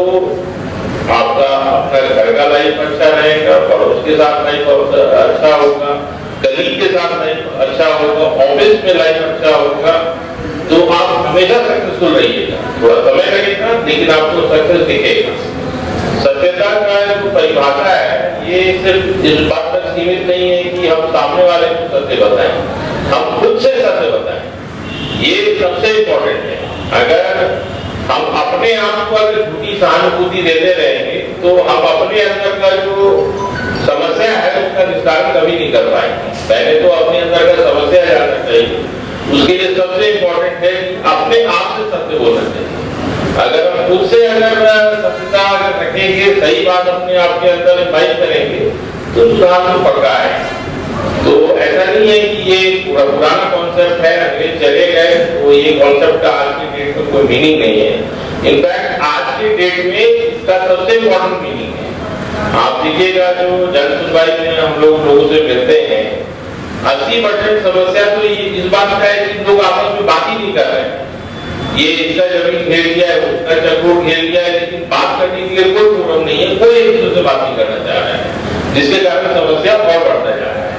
आपका अपना घर का लाइफ अच्छा रहेगा, पड़ोस के साथ लाइफ अच्छा होगा, कलीग के साथ लाइफ अच्छा होगा, ऑफिस में लाइफ अच्छा होगा, तो आप हमेशा सक्सेसफुल रहिएगा। थोड़ा समय लगेगा लेकिन आपको सक्सेस दिखेगा। सत्यता का जो परिभाषा है ये सिर्फ इस बात तक सीमित नहीं है कि हम सामने वाले को सत्य बताएं, हम खुद से सत्य बताएं, ये सबसे इम्पोर्टेंट है। अगर हम अपने आप को अगर झूठी सहानुभूति देते रहेंगे तो हम अपने अंदर का जो समस्या है उसका निस्तारण कभी नहीं कर पाएंगे। पहले तो अपने अंदर का समस्या जानना चाहिए, उसके लिए सबसे इम्पोर्टेंट है कि अपने आप से सत्य बोलना चाहिए। अगर हम खुद से अगर सत्यता अगर रखेंगे, सही बात अपने आप के अंदर इम्बाइब करेंगे तो सुधार तो पक्का है। तो ऐसा नहीं है कि ये पूरा पुराना कॉन्सेप्ट है, अंग्रेज चले गए तो ये कॉन्सेप्ट का आज की डेट में कोई मीनिंग नहीं है। इनफैक्ट आज की डेट में इसका सबसे इम्पोर्टेंट मीनिंग है। आप देखिएगा जो जन सुनवाई में हम लोग लोगों से मिलते हैं, अस्सी परसेंट समस्या तो ये इस बात का है कि लोग आपस में बात ही नहीं कर रहे हैं। ये इसका जमीन घेर लिया है, उसका चक्रोट घेर लिया है, लेकिन बात करने के लिए कोई फोरम नहीं है, कोई एक दूसरे से बात नहीं करना चाह रहा है, जिसके कारण समस्या और बढ़ता जा रहा है।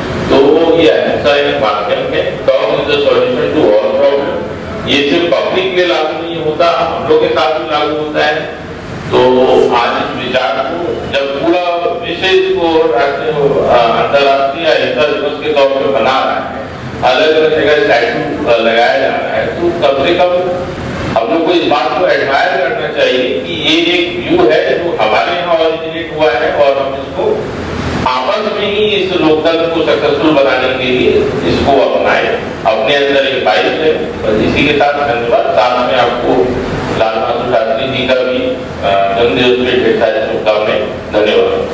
तो ये अहिंसा एक माध्यम है, talk is the solution to all problem. ये सिर्फ पब्लिक के लिए लागू नहीं होता, हम लोग के साथ भी लागू होता है। तो आज इस विचार को जब पूरा विश्व इसको अंतर्राष्ट्रीय अहिंसा दिवस के तौर पर मना रहा है, अलग अलग जगह स्टैचू लगाया जा रहा है, तो कम से कम हम लोग को इस बात को एडमायर करना चाहिए कि ये एक व्यू है जो हमारे यहाँ ऑरिजिनेट हुआ है और हम इसको आपस में ही इस लोकतंत्र को सक्सेसफुल बनाने के लिए इसको अपनाएं, अपने अंदर एक बाइक है। बस इसी के साथ धन्यवाद। साथ में आपको लाल बहादुर शास्त्री जी का भी जन्मदिवस पे ढेर सारी शुभकामनाएं। धन्यवाद।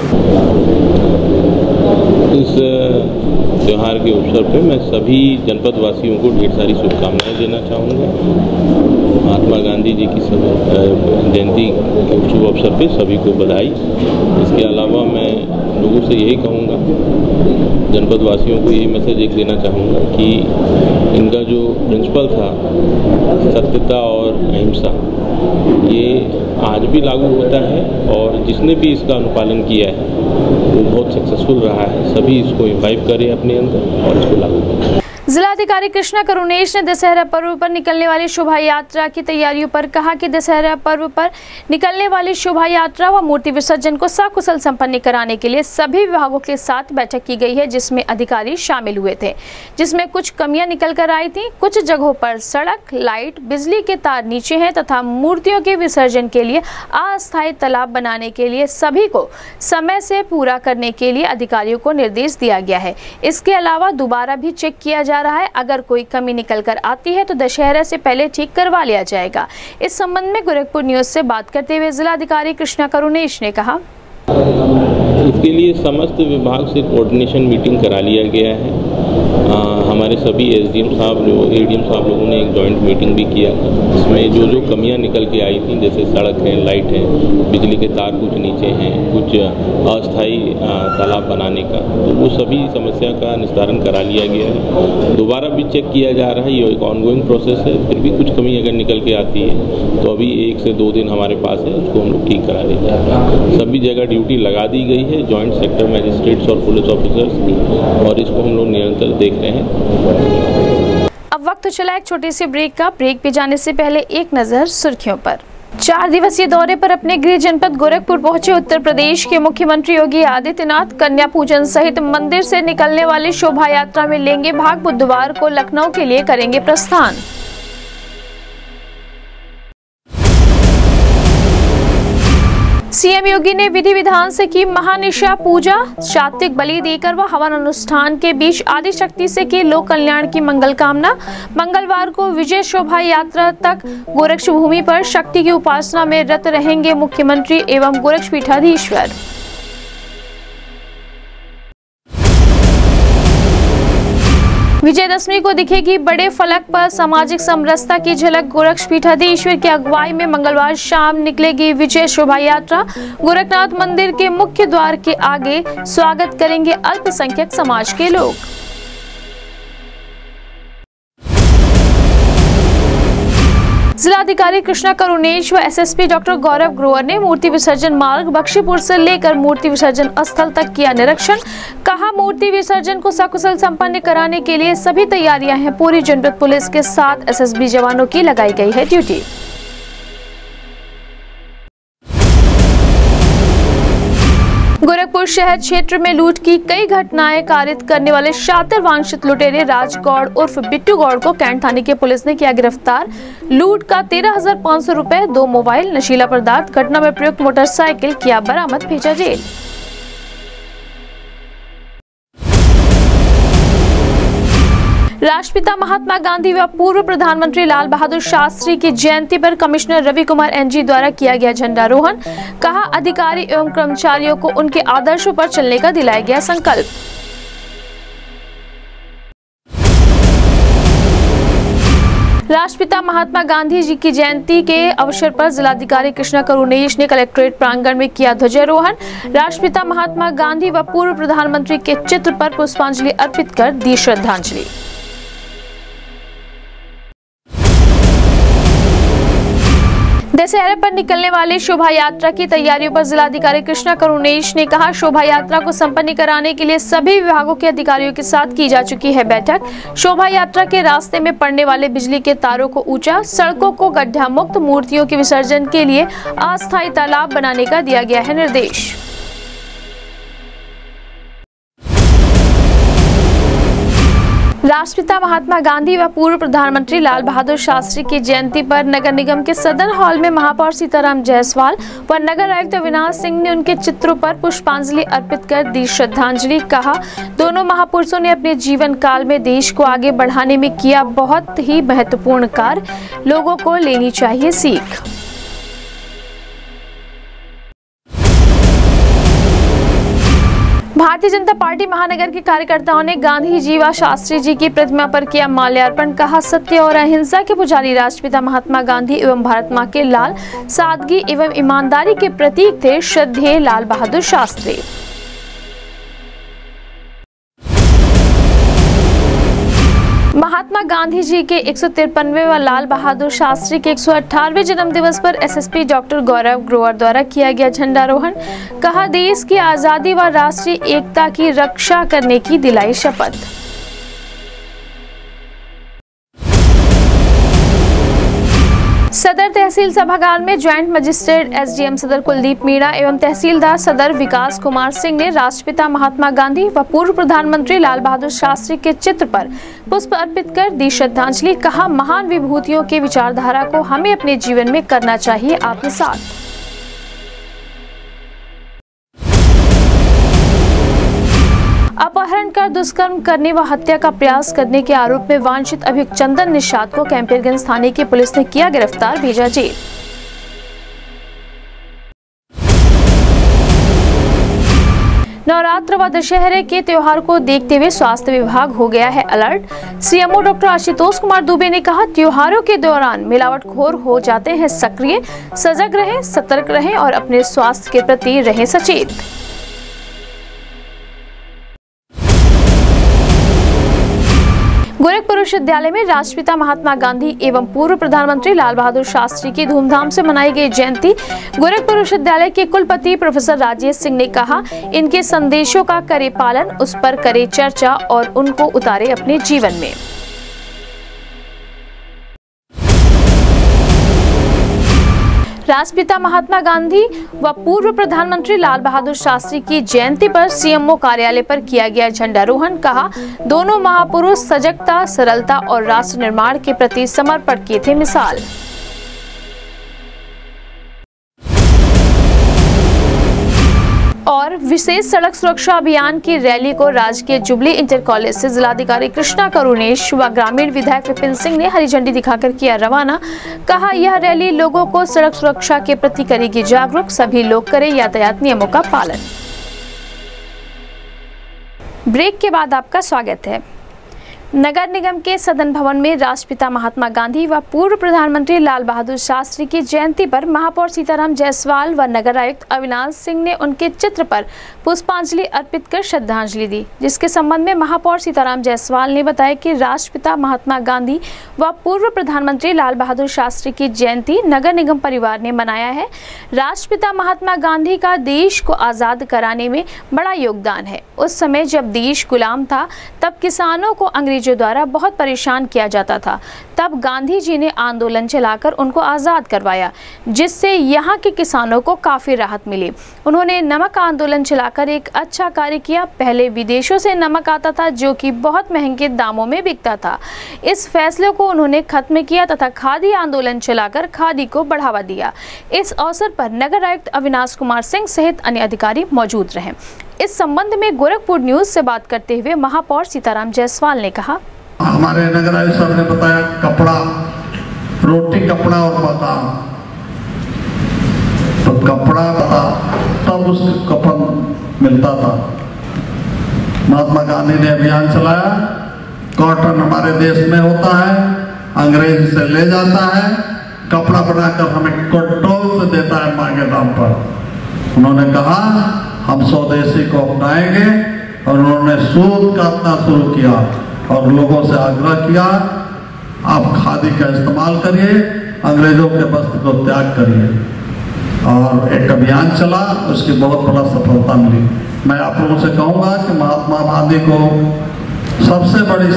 इस त्यौहार के अवसर पे मैं सभी जनपद वासियों को ढेर सारी शुभकामनाएं देना चाहूँगा। महात्मा गांधी जी की जयंती के शुभ अवसर पे सभी को बधाई। इसके अलावा मैं लोगों से यही कहूँगा, जनपद वासियों को यही मैसेज एक देना चाहूँगा कि इनका जो प्रिंसिपल था सत्यता और अहिंसा, ये आज भी लागू होता है और जिसने भी इसका अनुपालन किया है वो बहुत सक्सेसफुल रहा है। सभी इसको इम्बाइब करें अपने अंदर और इसको लागू करें।
जिलाधिकारी कृष्णा करुणेश ने दशहरा पर्व पर निकलने वाली शोभा यात्रा की तैयारियों पर कहा कि दशहरा पर्व पर निकलने वाली शोभा यात्रा व मूर्ति विसर्जन को सकुशल संपन्न कराने के लिए सभी विभागों के साथ बैठक की गई है, जिसमें अधिकारी शामिल हुए थे, जिसमें कुछ कमियां निकल कर आई थी। कुछ जगहों पर सड़क, लाइट, बिजली के तार नीचे हैं तथा मूर्तियों के विसर्जन के लिए अस्थायी तालाब बनाने के लिए सभी को समय से पूरा करने के लिए अधिकारियों को निर्देश दिया गया है। इसके अलावा दोबारा भी चेक किया जा रहा है, अगर कोई कमी निकल कर आती है तो दशहरा से पहले ठीक करवा लिया जाएगा। इस संबंध में गोरखपुर न्यूज से बात करते हुए जिलाधिकारी कृष्णा करुणेश ने कहा,
इसके लिए समस्त विभाग से कोऑर्डिनेशन मीटिंग करा लिया गया है। आ, हमारे सभी एसडीएम साहब जो एडीएम साहब लोगों ने एक जॉइंट मीटिंग भी किया। इसमें जो जो कमियां निकल के आई थी, जैसे सड़क है, लाइट है, बिजली के तार कुछ नीचे हैं, कुछ अस्थायी तालाब बनाने का, तो वो सभी समस्या का निस्तारण करा लिया गया है। दोबारा भी चेक किया जा रहा है, ये एक ऑनगोइंग प्रोसेस है। फिर भी कुछ कमी अगर निकल के आती है तो अभी एक से दो दिन हमारे पास है, उसको हम लोग ठीक करा ले जाएंगे। सभी जगह ड्यूटी लगा दी गई है जॉइंट सेक्टर मजिस्ट्रेट्स और पुलिस ऑफिसर्स की, और इसको हम लोग निरंतर देख रहे हैं।
अब वक्त चला एक छोटी सी ब्रेक का। ब्रेक पे जाने से पहले एक नजर सुर्खियों पर। चार दिवसीय दौरे पर अपने गृह जनपद गोरखपुर पहुंचे उत्तर प्रदेश के मुख्यमंत्री योगी आदित्यनाथ कन्या पूजन सहित मंदिर से निकलने वाली शोभा यात्रा में लेंगे भाग। बुधवार को लखनऊ के लिए करेंगे प्रस्थान। सीएम योगी ने विधि विधान से की महानिशा पूजा। सात्विक बलि देकर व हवन अनुष्ठान के बीच आदि शक्ति से की लोक कल्याण की मंगल कामना। मंगलवार को विजय शोभा यात्रा तक गोरक्ष भूमि पर शक्ति की उपासना में रत रहेंगे मुख्यमंत्री एवं गोरक्ष पीठाधीश्वर। विजयदशमी को दिखेगी बड़े फलक पर सामाजिक समरसता की झलक। गोरक्ष पीठाधीश्वर की अगुवाई में मंगलवार शाम निकलेगी विजय शोभा यात्रा। गोरखनाथ मंदिर के मुख्य द्वार के आगे स्वागत करेंगे अल्पसंख्यक समाज के लोग। जिलाधिकारी कृष्णा करुणेश व एसएसपी डॉक्टर गौरव ग्रोवर ने मूर्ति विसर्जन मार्ग बख्शीपुर से लेकर मूर्ति विसर्जन स्थल तक किया निरीक्षण। कहा, मूर्ति विसर्जन को सकुशल संपन्न कराने के लिए सभी तैयारियां हैं पूरी। जनपद पुलिस के साथ एसएसबी जवानों की लगाई गई है ड्यूटी। गोरखपुर शहर क्षेत्र में लूट की कई घटनाएं कारित करने वाले शातिर वांछित लुटेरे राज गौड़ उर्फ बिट्टू गौड़ को कैंट थाने की पुलिस ने किया गिरफ्तार। लूट का तेरह हजार पाँच सौ रुपए, दो मोबाइल, नशीला पदार्थ, घटना में प्रयुक्त मोटरसाइकिल किया बरामद, भेजा जेल। राष्ट्रपिता महात्मा गांधी व पूर्व प्रधानमंत्री लाल बहादुर शास्त्री की जयंती पर कमिश्नर रवि कुमार एनजी द्वारा किया गया झंडारोहण। कहा, अधिकारी एवं कर्मचारियों को उनके आदर्शों पर चलने का दिलाया गया संकल्प। राष्ट्रपिता महात्मा गांधी जी की जयंती के अवसर पर जिलाधिकारी कृष्णा करुणेश ने कलेक्ट्रेट प्रांगण में किया ध्वजारोहण। राष्ट्रपिता महात्मा गांधी व पूर्व प्रधानमंत्री के चित्र पर पुष्पांजलि अर्पित कर दी श्रद्धांजलि। दशहरे पर निकलने वाली शोभा यात्रा की तैयारियों पर जिलाधिकारी कृष्णा करुणेश ने कहा, शोभा यात्रा को संपन्न कराने के लिए सभी विभागों के अधिकारियों के साथ की जा चुकी है बैठक। शोभा यात्रा के रास्ते में पड़ने वाले बिजली के तारों को ऊंचा, सड़कों को गड्ढा मुक्त, मूर्तियों के विसर्जन के लिए अस्थायी तालाब बनाने का दिया गया है निर्देश। राष्ट्रपिता महात्मा गांधी व पूर्व प्रधानमंत्री लाल बहादुर शास्त्री की जयंती पर नगर निगम के सदन हॉल में महापौर सीताराम जायसवाल व नगर आयुक्त अविनाश सिंह ने उनके चित्रों पर पुष्पांजलि अर्पित कर दी श्रद्धांजलि। कहा, दोनों महापुरुषों ने अपने जीवन काल में देश को आगे बढ़ाने में किया बहुत ही महत्वपूर्ण कार्य, लोगों को लेनी चाहिए सीख। भारतीय जनता पार्टी महानगर के कार्यकर्ताओं ने गांधी जी व शास्त्री जी की प्रतिमा पर किया माल्यार्पण। कहा, सत्य और अहिंसा के पुजारी राष्ट्रपिता महात्मा गांधी एवं भारत मां के लाल सादगी एवं ईमानदारी के प्रतीक थे श्रद्धेय लाल बहादुर शास्त्री। महात्मा गांधी जी के एक सौ तिरपनवे व लाल बहादुर शास्त्री के एक सौ अठारहवें जन्म दिवस पर एसएसपी डॉक्टर गौरव ग्रोवर द्वारा किया गया झंडारोहण। कहा, देश की आजादी व राष्ट्रीय एकता की रक्षा करने की दिलाई शपथ। सदर तहसील सभागार में ज्वाइंट मजिस्ट्रेट एसडीएम सदर कुलदीप मीणा एवं तहसीलदार सदर विकास कुमार सिंह ने राष्ट्रपिता महात्मा गांधी व पूर्व प्रधानमंत्री लाल बहादुर शास्त्री के चित्र पर पुष्प अर्पित कर दी श्रद्धांजलि। कहा, महान विभूतियों की विचारधारा को हमें अपने जीवन में करना चाहिए आत्मसात। अपहरण कर दुष्कर्म करने व हत्या का प्रयास करने के आरोप में वांछित अभियुक्त चंदन निषाद को कैंपरगंज थाने की पुलिस ने किया गिरफ्तार, भेजा जेल। नवरात्र व दशहरे के त्योहार को देखते हुए स्वास्थ्य विभाग हो गया है अलर्ट। सीएमओ डॉक्टर आशुतोष कुमार दुबे ने कहा, त्योहारों के दौरान मिलावटखोर हो जाते हैं सक्रिय, सजग रहें, सतर्क रहें और अपने स्वास्थ्य के प्रति रहें सचेत। गोरखपुर विश्वविद्यालय में राष्ट्रपिता महात्मा गांधी एवं पूर्व प्रधानमंत्री लाल बहादुर शास्त्री की धूमधाम से मनाई गई जयंती। गोरखपुर विश्वविद्यालय के कुलपति प्रोफेसर राजेश सिंह ने कहा, इनके संदेशों का करे पालन, उस पर करे चर्चा और उनको उतारे अपने जीवन में। राष्ट्रपिता महात्मा गांधी व पूर्व प्रधानमंत्री लाल बहादुर शास्त्री की जयंती पर सीएमओ कार्यालय पर किया गया झंडारोहण। कहा, दोनों महापुरुष सजगता, सरलता और राष्ट्र निर्माण के प्रति समर्पण किए थे मिसाल। और विशेष सड़क सुरक्षा अभियान की रैली को राजकीय जुबली इंटर कॉलेज से जिलाधिकारी कृष्णा करुणेश व ग्रामीण विधायक विपिन सिंह ने हरी झंडी दिखाकर किया रवाना। कहा, यह रैली लोगों को सड़क सुरक्षा के प्रति करेगी जागरूक, सभी लोग करें यातायात नियमों का पालन। ब्रेक के बाद आपका स्वागत है। नगर निगम के सदन भवन में राष्ट्रपिता महात्मा गांधी व पूर्व प्रधानमंत्री लाल बहादुर शास्त्री की जयंती पर महापौर सीताराम जायसवाल व नगर आयुक्त अविनाश सिंह ने उनके चित्र पर पुष्पांजलि अर्पित कर श्रद्धांजलि दी, जिसके संबंध में महापौर सीताराम जायसवाल ने बताया कि राष्ट्रपिता महात्मा गांधी व पूर्व प्रधानमंत्री लाल बहादुर शास्त्री की जयंती नगर निगम परिवार ने मनाया है। राष्ट्रपिता महात्मा गांधी का देश को आज़ाद कराने में बड़ा योगदान है। उस समय जब देश गुलाम था तब किसानों को अंग्रेजों द्वारा बहुत परेशान किया जाता था। तब गांधी जी ने आंदोलन चलाकर उनको आज़ाद करवाया, जिससे यहाँ के किसानों को काफ़ी राहत मिली। उन्होंने नमक आंदोलन चलाकर एक अच्छा कार्य किया। पहले विदेशों से नमक आता था जो कि बहुत महंगे दामों में बिकता था। इस फैसले को उन्होंने खत्म किया तथा खादी आंदोलन चलाकर खादी को बढ़ावा दिया। इस अवसर पर नगर आयुक्त अविनाश कुमार सिंह सहित अन्य अधिकारी मौजूद रहे। इस संबंध में गोरखपुर न्यूज से बात करते हुए महापौर सीताराम जायसवाल ने कहा,
हमारे नगर आयुक्त साहब ने बताया कपड़ा, रोटी, कपड़ा और मकान। तो कपड़ा था तब उस कफन मिलता था। महात्मा गांधी ने अभियान चलाया, कॉटन हमारे देश में होता है, अंग्रेज से ले जाता है, कपड़ा बनाकर हमें कंट्रोल से देता है महंगे दाम पर। उन्होंने कहा हम स्वदेशी को अपनाएंगे और उन्होंने सूत काटना शुरू किया और लोगों से आग्रह किया आप खादी का इस्तेमाल करिए, अंग्रेजों के वस्त्र को त्याग करिए। और एक अभियान चला, उसकी बहुत बड़ा सफलता मिली। मैं आप लोगों से कहूँगा कि महात्मा गांधी को सबसे बड़ी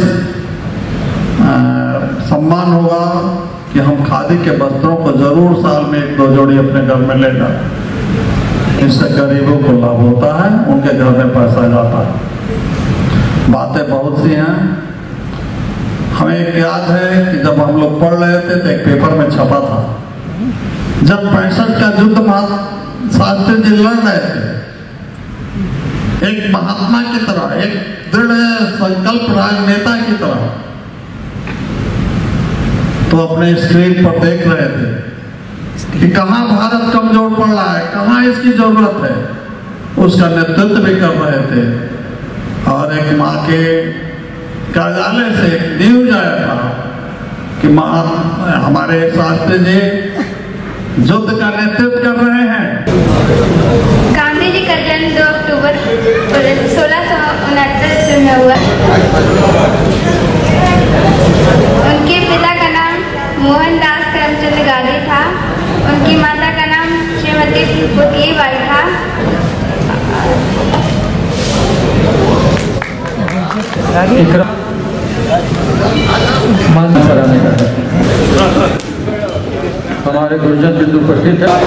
सम्मान होगा कि हम खादी के वस्त्रों को जरूर साल में एक दो जोड़ी अपने घर में ले जाए। इससे गरीबों को लाभ होता है, उनके घर में पैसा जाता है। बातें बहुत सी हैं। हमें एक याद है कि जब हम लोग पढ़ रहे थे तो एक पेपर में छपा था, जब पैंसठ का युद्ध शास्त्री जी लड़ रहे थे, एक महात्मा की तरह, एक दृढ़ संकल्प राजनेता की तरह, तो अपने स्क्रीन पर देख रहे थे कि कहाँ भारत कमजोर पड़ रहा है, कहाँ इसकी जरूरत है। उसका नेतृत्व भी कर रहे थे और एक माँ के कार्यालय से एक न्यूज आया था कि माँ हमारे शास्त्री जी युद्ध का नेतृत्व कर रहे हैं।
गांधी जी का जन्म दो अक्टूबर सोलह सौ उनहत्तर में हुआ। उनके पिता का नाम मोहनदास करमचंद गांधी था। उनकी माता का नाम श्रीमती पुतलीबाई था।
हमारे गुरुजन बिंदु उपस्थित है।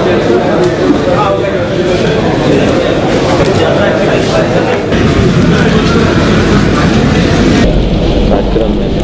कार्यक्रम में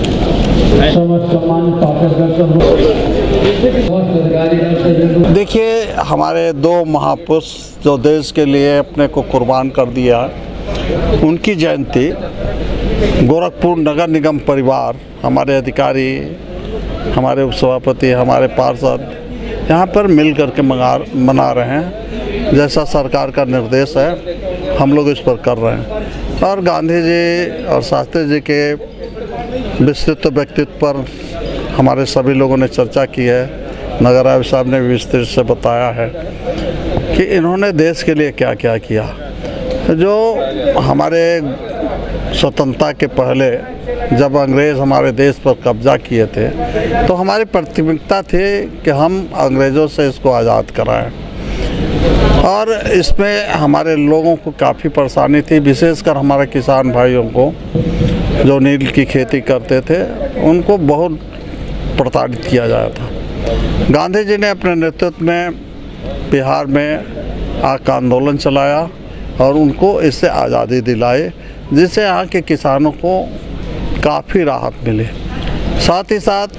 देखिए, हमारे दो महापुरुष जो देश के लिए अपने को कुर्बान कर दिया, उनकी जयंती गोरखपुर नगर निगम परिवार, हमारे अधिकारी, हमारे उपसभापति, हमारे पार्षद यहाँ पर मिल कर के मना मना रहे हैं। जैसा सरकार का निर्देश है हम लोग इस पर कर रहे हैं। और गांधी जी और शास्त्री जी के विस्तृत व्यक्तित्व पर हमारे सभी लोगों ने चर्चा की है। नगर आयुक्त साहब ने विस्तृत से बताया है कि इन्होंने देश के लिए क्या क्या किया। जो हमारे स्वतंत्रता के पहले जब अंग्रेज़ हमारे देश पर कब्जा किए थे तो हमारी प्राथमिकता थी कि हम अंग्रेज़ों से इसको आज़ाद कराएं। और इसमें हमारे लोगों को काफ़ी परेशानी थी, विशेषकर हमारे किसान भाइयों को जो नील की खेती करते थे, उनको बहुत प्रताड़ित किया जाता था। गांधी जी ने अपने नेतृत्व में बिहार में आग का आंदोलन चलाया और उनको इससे आज़ादी दिलाई, जिससे यहाँ के किसानों को काफ़ी राहत मिली। साथ ही साथ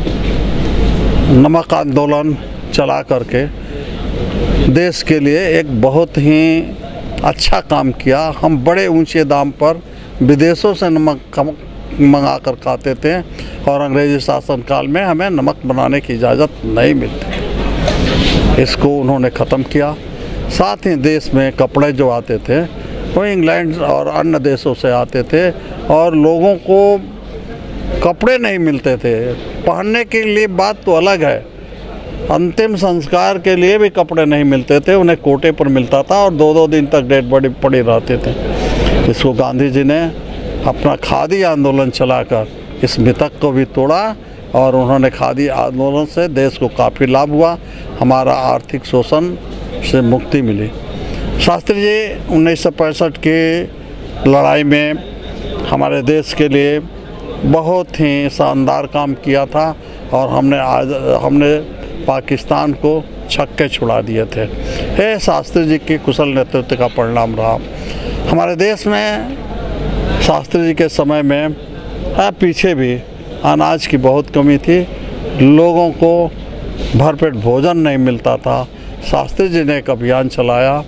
नमक आंदोलन चला करके देश के लिए एक बहुत ही अच्छा काम किया। हम बड़े ऊंचे दाम पर विदेशों से नमक मंगा कर खाते थे और अंग्रेजी शासन काल में हमें नमक बनाने की इजाज़त नहीं मिलती। इसको उन्होंने ख़त्म किया। साथ ही देश में कपड़े जो आते थे वो इंग्लैंड और अन्य देशों से आते थे और लोगों को कपड़े नहीं मिलते थे, पहनने के लिए बात तो अलग है, अंतिम संस्कार के लिए भी कपड़े नहीं मिलते थे, उन्हें कोटे पर मिलता था और दो दो दिन तक डेड बॉडी पड़ी रहते थे। इसको गांधी जी ने अपना खादी आंदोलन चलाकर इस मिथक को भी तोड़ा और उन्होंने खादी आंदोलन से देश को काफ़ी लाभ हुआ, हमारा आर्थिक शोषण से मुक्ति मिली। शास्त्री जी उन्नीस सौ पैंसठ की लड़ाई में हमारे देश के लिए बहुत ही शानदार काम किया था और हमने आज हमने पाकिस्तान को छक्के छुड़ा दिए थे। ये शास्त्री जी के कुशल नेतृत्व का परिणाम रहा। हमारे देश में शास्त्री जी के समय में पीछे भी अनाज की बहुत कमी थी, लोगों को भरपेट भोजन नहीं मिलता था। शास्त्री जी ने एक अभियान चलाया,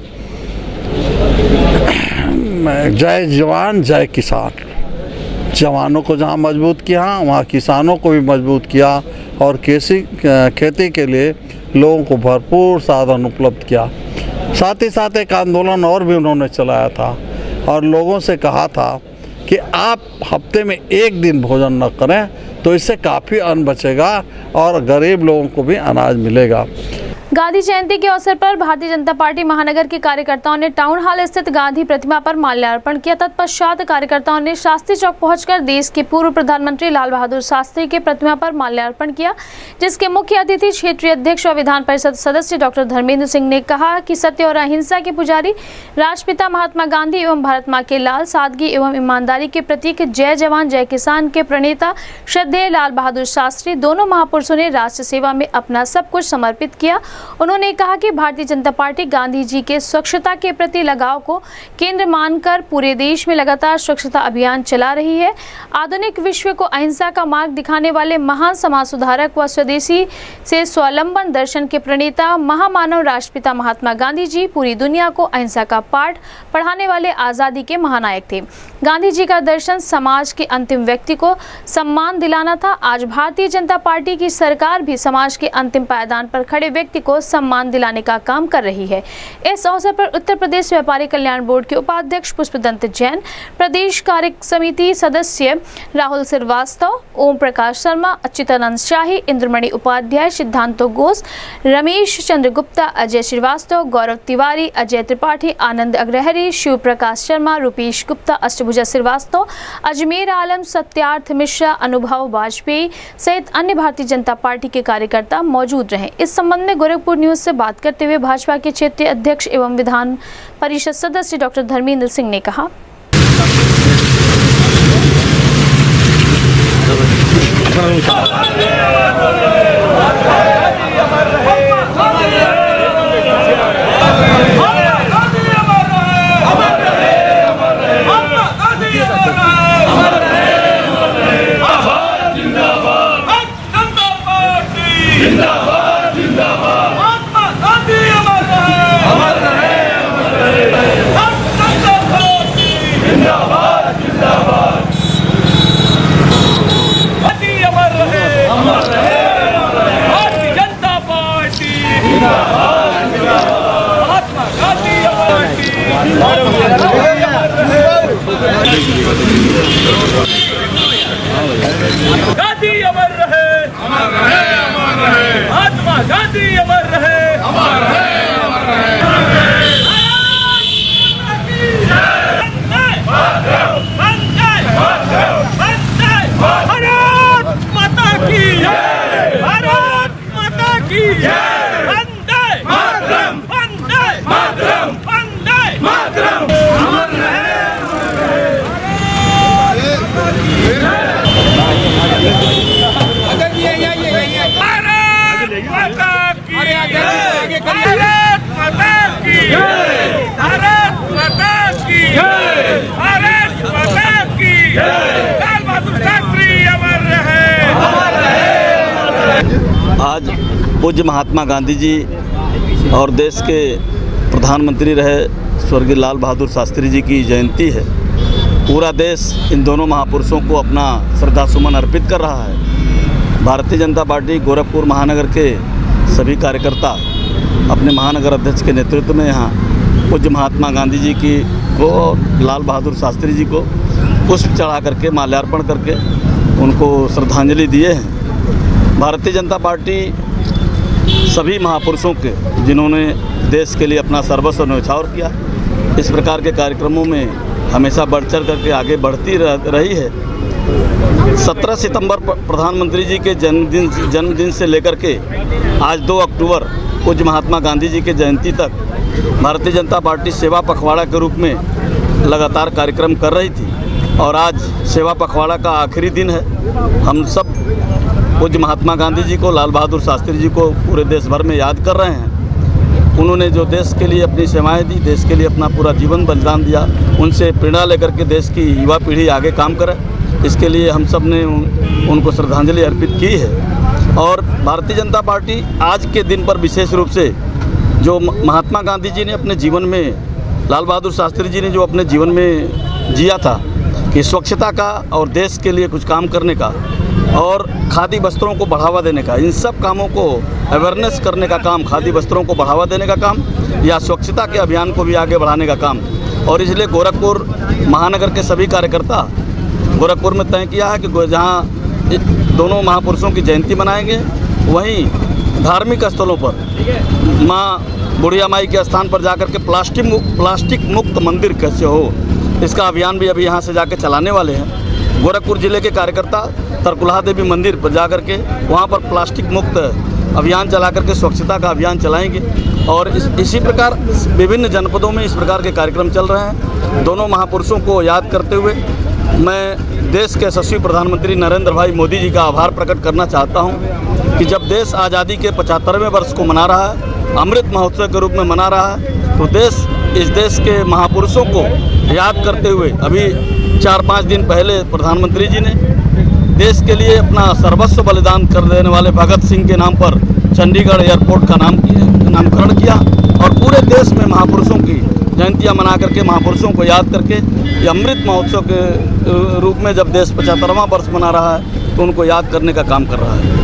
जय जवान जय किसान। जवानों को जहाँ मजबूत किया वहाँ किसानों को भी मजबूत किया और खेती खेती के लिए लोगों को भरपूर साधन उपलब्ध किया। साथ ही साथ एक आंदोलन और भी उन्होंने चलाया था और लोगों से कहा था कि आप हफ्ते में एक दिन भोजन न करें तो इससे काफ़ी अन्न बचेगा और गरीब लोगों को भी अनाज मिलेगा।
गांधी जयंती के अवसर पर भारतीय जनता पार्टी महानगर के कार्यकर्ताओं ने टाउन हॉल स्थित गांधी प्रतिमा पर माल्यार्पण किया। तत्पश्चात कार्यकर्ताओं ने शास्त्री चौक पहुंचकर देश के पूर्व प्रधानमंत्री लाल बहादुर शास्त्री के प्रतिमा पर माल्यार्पण किया, जिसके मुख्य अतिथि क्षेत्रीय अध्यक्ष और विधान परिषद सदस्य डॉक्टर धर्मेंद्र सिंह ने कहा कि सत्य और अहिंसा के पुजारी राष्ट्रपिता महात्मा गांधी एवं भारत माँ के लाल, सादगी एवं ईमानदारी के प्रतीक जय जवान जय किसान के प्रणेता श्रद्धेय लाल बहादुर शास्त्री दोनों महापुरुषों ने राष्ट्र सेवा में अपना सब कुछ समर्पित किया। उन्होंने कहा कि भारतीय जनता पार्टी गांधी जी के स्वच्छता के प्रति लगाव को केंद्र मानकर पूरे देश में लगातार स्वच्छता अभियान चला रही है। आधुनिक विश्व को अहिंसा का मार्ग दिखाने वाले महान समाज सुधारक व स्वदेशी से स्वावलंबन दर्शन के प्रणेता महामानव राष्ट्रपिता महात्मा गांधी जी पूरी दुनिया को अहिंसा का पाठ पढ़ाने वाले आज़ादी के महानायक थे। गांधी जी का दर्शन समाज के अंतिम व्यक्ति को सम्मान दिलाना था। आज भारतीय जनता पार्टी की सरकार भी समाज के अंतिम पायदान पर खड़े व्यक्ति को सम्मान दिलाने का काम कर रही है। इस अवसर पर उत्तर प्रदेश व्यापारी कल्याण बोर्ड के उपाध्यक्ष पुष्पदंत जैन, प्रदेश कार्य समिति सदस्य राहुल श्रीवास्तव, ओम प्रकाश शर्मा, अच्युतानंद शाही, इंद्रमणि उपाध्याय, सिद्धांतो घोष, रमेश चंद्र गुप्ता, अजय श्रीवास्तव, गौरव तिवारी, अजय त्रिपाठी, आनंद अग्रहरी, शिव प्रकाश शर्मा, रूपेश गुप्ता, अष्टभुजा श्रीवास्तव, अजमेर आलम, सत्यार्थ मिश्रा, अनुभव वाजपेयी सहित अन्य भारतीय जनता पार्टी के कार्यकर्ता मौजूद रहे। इस संबंध में गोरखपुर न्यूज से बात करते हुए भाजपा के क्षेत्रीय अध्यक्ष एवं विधान परिषद सदस्य डॉक्टर धर्मेंद्र सिंह ने कहा,
गांधी अमर रहे, अमर रहे, अमर रहे, महात्मा गांधी अमर रहे, अमर रहे, अमर रहे। भारत माता की जय, भारत माता की जय, वंदे मातरम, वंदे मातरम, वंदे मातरम, अमर रहे।
आज पूज्य महात्मा गांधी जी और देश के प्रधानमंत्री रहे स्वर्गीय लाल बहादुर शास्त्री जी की जयंती है। पूरा देश इन दोनों महापुरुषों को अपना श्रद्धासुमन अर्पित कर रहा है। भारतीय जनता पार्टी गोरखपुर महानगर के सभी कार्यकर्ता अपने महानगर अध्यक्ष के नेतृत्व में यहाँ पूज्य महात्मा गांधी जी की को लाल बहादुर शास्त्री जी को पुष्प चढ़ा करके माल्यार्पण करके उनको श्रद्धांजलि दिए हैं। भारतीय जनता पार्टी सभी महापुरुषों के जिन्होंने देश के लिए अपना सर्वस्व न्यौछावर किया, इस प्रकार के कार्यक्रमों में हमेशा बढ़ चढ़ करके आगे बढ़ती रही है। सत्रह सितंबर प्रधानमंत्री जी के जन्मदिन जन्मदिन से लेकर के आज दो अक्टूबर पूज्य महात्मा गांधी जी के जयंती तक भारतीय जनता पार्टी सेवा पखवाड़ा के रूप में लगातार कार्यक्रम कर रही थी और आज सेवा पखवाड़ा का आखिरी दिन है। हम सब पूज्य महात्मा गांधी जी को, लाल बहादुर शास्त्री जी को पूरे देश भर में याद कर रहे हैं। उन्होंने जो देश के लिए अपनी सेवाएं दी, देश के लिए अपना पूरा जीवन बलिदान दिया, उनसे प्रेरणा लेकर के देश की युवा पीढ़ी आगे काम करे, इसके लिए हम सब ने उनको श्रद्धांजलि अर्पित की है। और भारतीय जनता पार्टी आज के दिन पर विशेष रूप से जो महात्मा गांधी जी ने अपने जीवन में, लाल बहादुर शास्त्री जी ने जो अपने जीवन में जिया था कि स्वच्छता का और देश के लिए कुछ काम करने का और खादी वस्त्रों को बढ़ावा देने का, इन सब कामों को अवेयरनेस करने का काम, खादी वस्त्रों को बढ़ावा देने का काम या स्वच्छता के अभियान को भी आगे बढ़ाने का काम। और इसलिए गोरखपुर महानगर के सभी कार्यकर्ता गोरखपुर में तय किया है कि जहाँ दोनों महापुरुषों की जयंती मनाएंगे, वहीं धार्मिक स्थलों पर माँ बुढ़िया माई के स्थान पर जाकर के प्लास्टिक प्लास्टिक मुक्त मंदिर कैसे हो, इसका अभियान भी अभी यहाँ से जाके चलाने वाले हैं। गोरखपुर जिले के कार्यकर्ता तरकुलहा देवी मंदिर पर जाकर के वहाँ पर प्लास्टिक मुक्त अभियान चला करके स्वच्छता का अभियान चलाएंगे। और इस इसी प्रकार विभिन्न जनपदों में इस प्रकार के कार्यक्रम चल रहे हैं। दोनों महापुरुषों को याद करते हुए मैं देश के यशस्वी प्रधानमंत्री नरेंद्र भाई मोदी जी का आभार प्रकट करना चाहता हूं कि जब देश आज़ादी के पचहत्तरवें वर्ष को मना रहा है, अमृत महोत्सव के रूप में मना रहा है, तो देश इस देश के महापुरुषों को याद करते हुए अभी चार पाँच दिन पहले प्रधानमंत्री जी ने देश के लिए अपना सर्वस्व बलिदान कर देने वाले भगत सिंह के नाम पर चंडीगढ़ एयरपोर्ट का नाम किया नामकरण किया और पूरे देश में महापुरुषों की जयंतियाँ मना करके, महापुरुषों को याद करके ये अमृत महोत्सव के रूप में जब देश पचहत्तरवां वर्ष मना रहा है तो उनको याद करने का काम कर रहा है।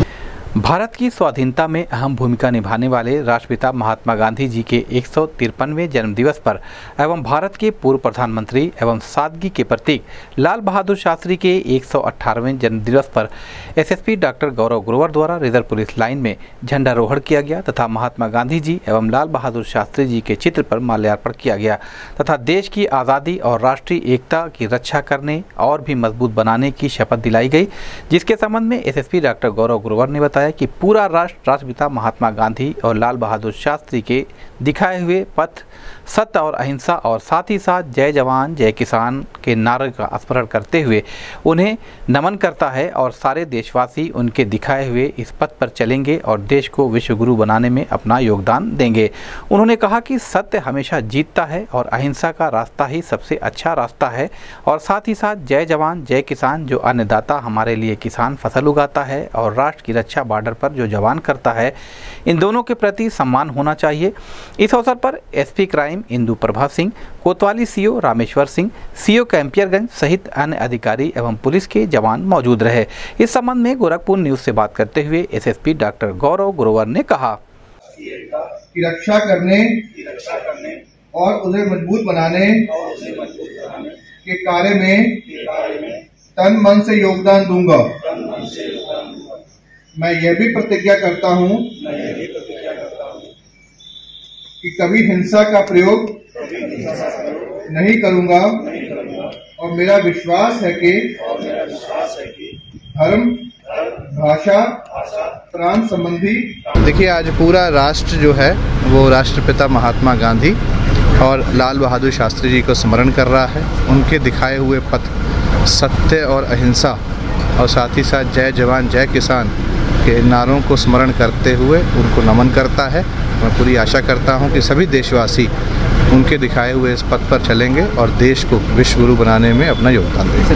भारत की स्वाधीनता में अहम भूमिका निभाने वाले राष्ट्रपिता महात्मा गांधी जी के एक सौ तिरपनवें जन्मदिवस पर एवं भारत के पूर्व प्रधानमंत्री एवं सादगी के प्रतीक लाल बहादुर शास्त्री के एक सौ अठारहवें जन्मदिवस पर एसएसपी डॉक्टर गौरव ग्रोवर द्वारा रिजर्व पुलिस लाइन में झंडारोहण किया गया तथा महात्मा गांधी जी एवं लाल बहादुर शास्त्री जी के चित्र पर माल्यार्पण किया गया तथा देश की आज़ादी और राष्ट्रीय एकता की रक्षा करने और भी मजबूत बनाने की शपथ दिलाई गई, जिसके संबंध में एसएसपी डॉक्टर गौरव ग्रोवर ने बताया कि पूरा राष्ट्र राष्ट्रपिता महात्मा गांधी और लाल बहादुर शास्त्री के दिखाए हुए पथ सत्य और अहिंसा और साथ ही साथ जय जवान जय किसान के नारे का स्मरण करते हुए उन्हें नमन करता है और सारे देशवासी उनके दिखाए हुए इस पथ पर चलेंगे और देश को विश्व गुरु बनाने में अपना योगदान देंगे। उन्होंने कहा कि सत्य हमेशा जीतता है और अहिंसा का रास्ता ही सबसे अच्छा रास्ता है और साथ ही साथ जय जवान जय किसान, जो अन्नदाता हमारे लिए किसान फसल उगाता है और राष्ट्र की रक्षा बॉर्डर पर जो जवान करता है, इन दोनों के प्रति सम्मान होना चाहिए। इस अवसर पर एसपी क्राइम इंदु प्रभा सिंह, कोतवाली सीओ रामेश्वर सिंह, सीओ कैंपियरगंज सहित अन्य अधिकारी एवं पुलिस के जवान मौजूद रहे। इस संबंध में गोरखपुर न्यूज से बात करते हुए एसएसपी डॉक्टर गौरव ग्रोवर ने कहा
कि रक्षा करने और उसे मजबूत बनाने के कार्य में तन मन से योगदान दूंगा। मैं यह भी प्रतिज्ञा करता हूं कि कभी हिंसा का प्रयोग नहीं करूंगा और मेरा विश्वास है कि धर्म, भाषा, प्रांत संबंधी।
देखिए, आज पूरा राष्ट्र जो है वो राष्ट्रपिता महात्मा गांधी और लाल बहादुर शास्त्री जी को स्मरण कर रहा है। उनके दिखाए हुए पथ सत्य और अहिंसा और साथ ही साथ जय जवान जय किसान के नारों को स्मरण करते हुए उनको नमन करता है। मैं पूरी आशा करता हूं कि सभी देशवासी उनके दिखाए हुए इस पथ पर चलेंगे और देश को विश्व गुरु बनाने में अपना योगदान देंगे।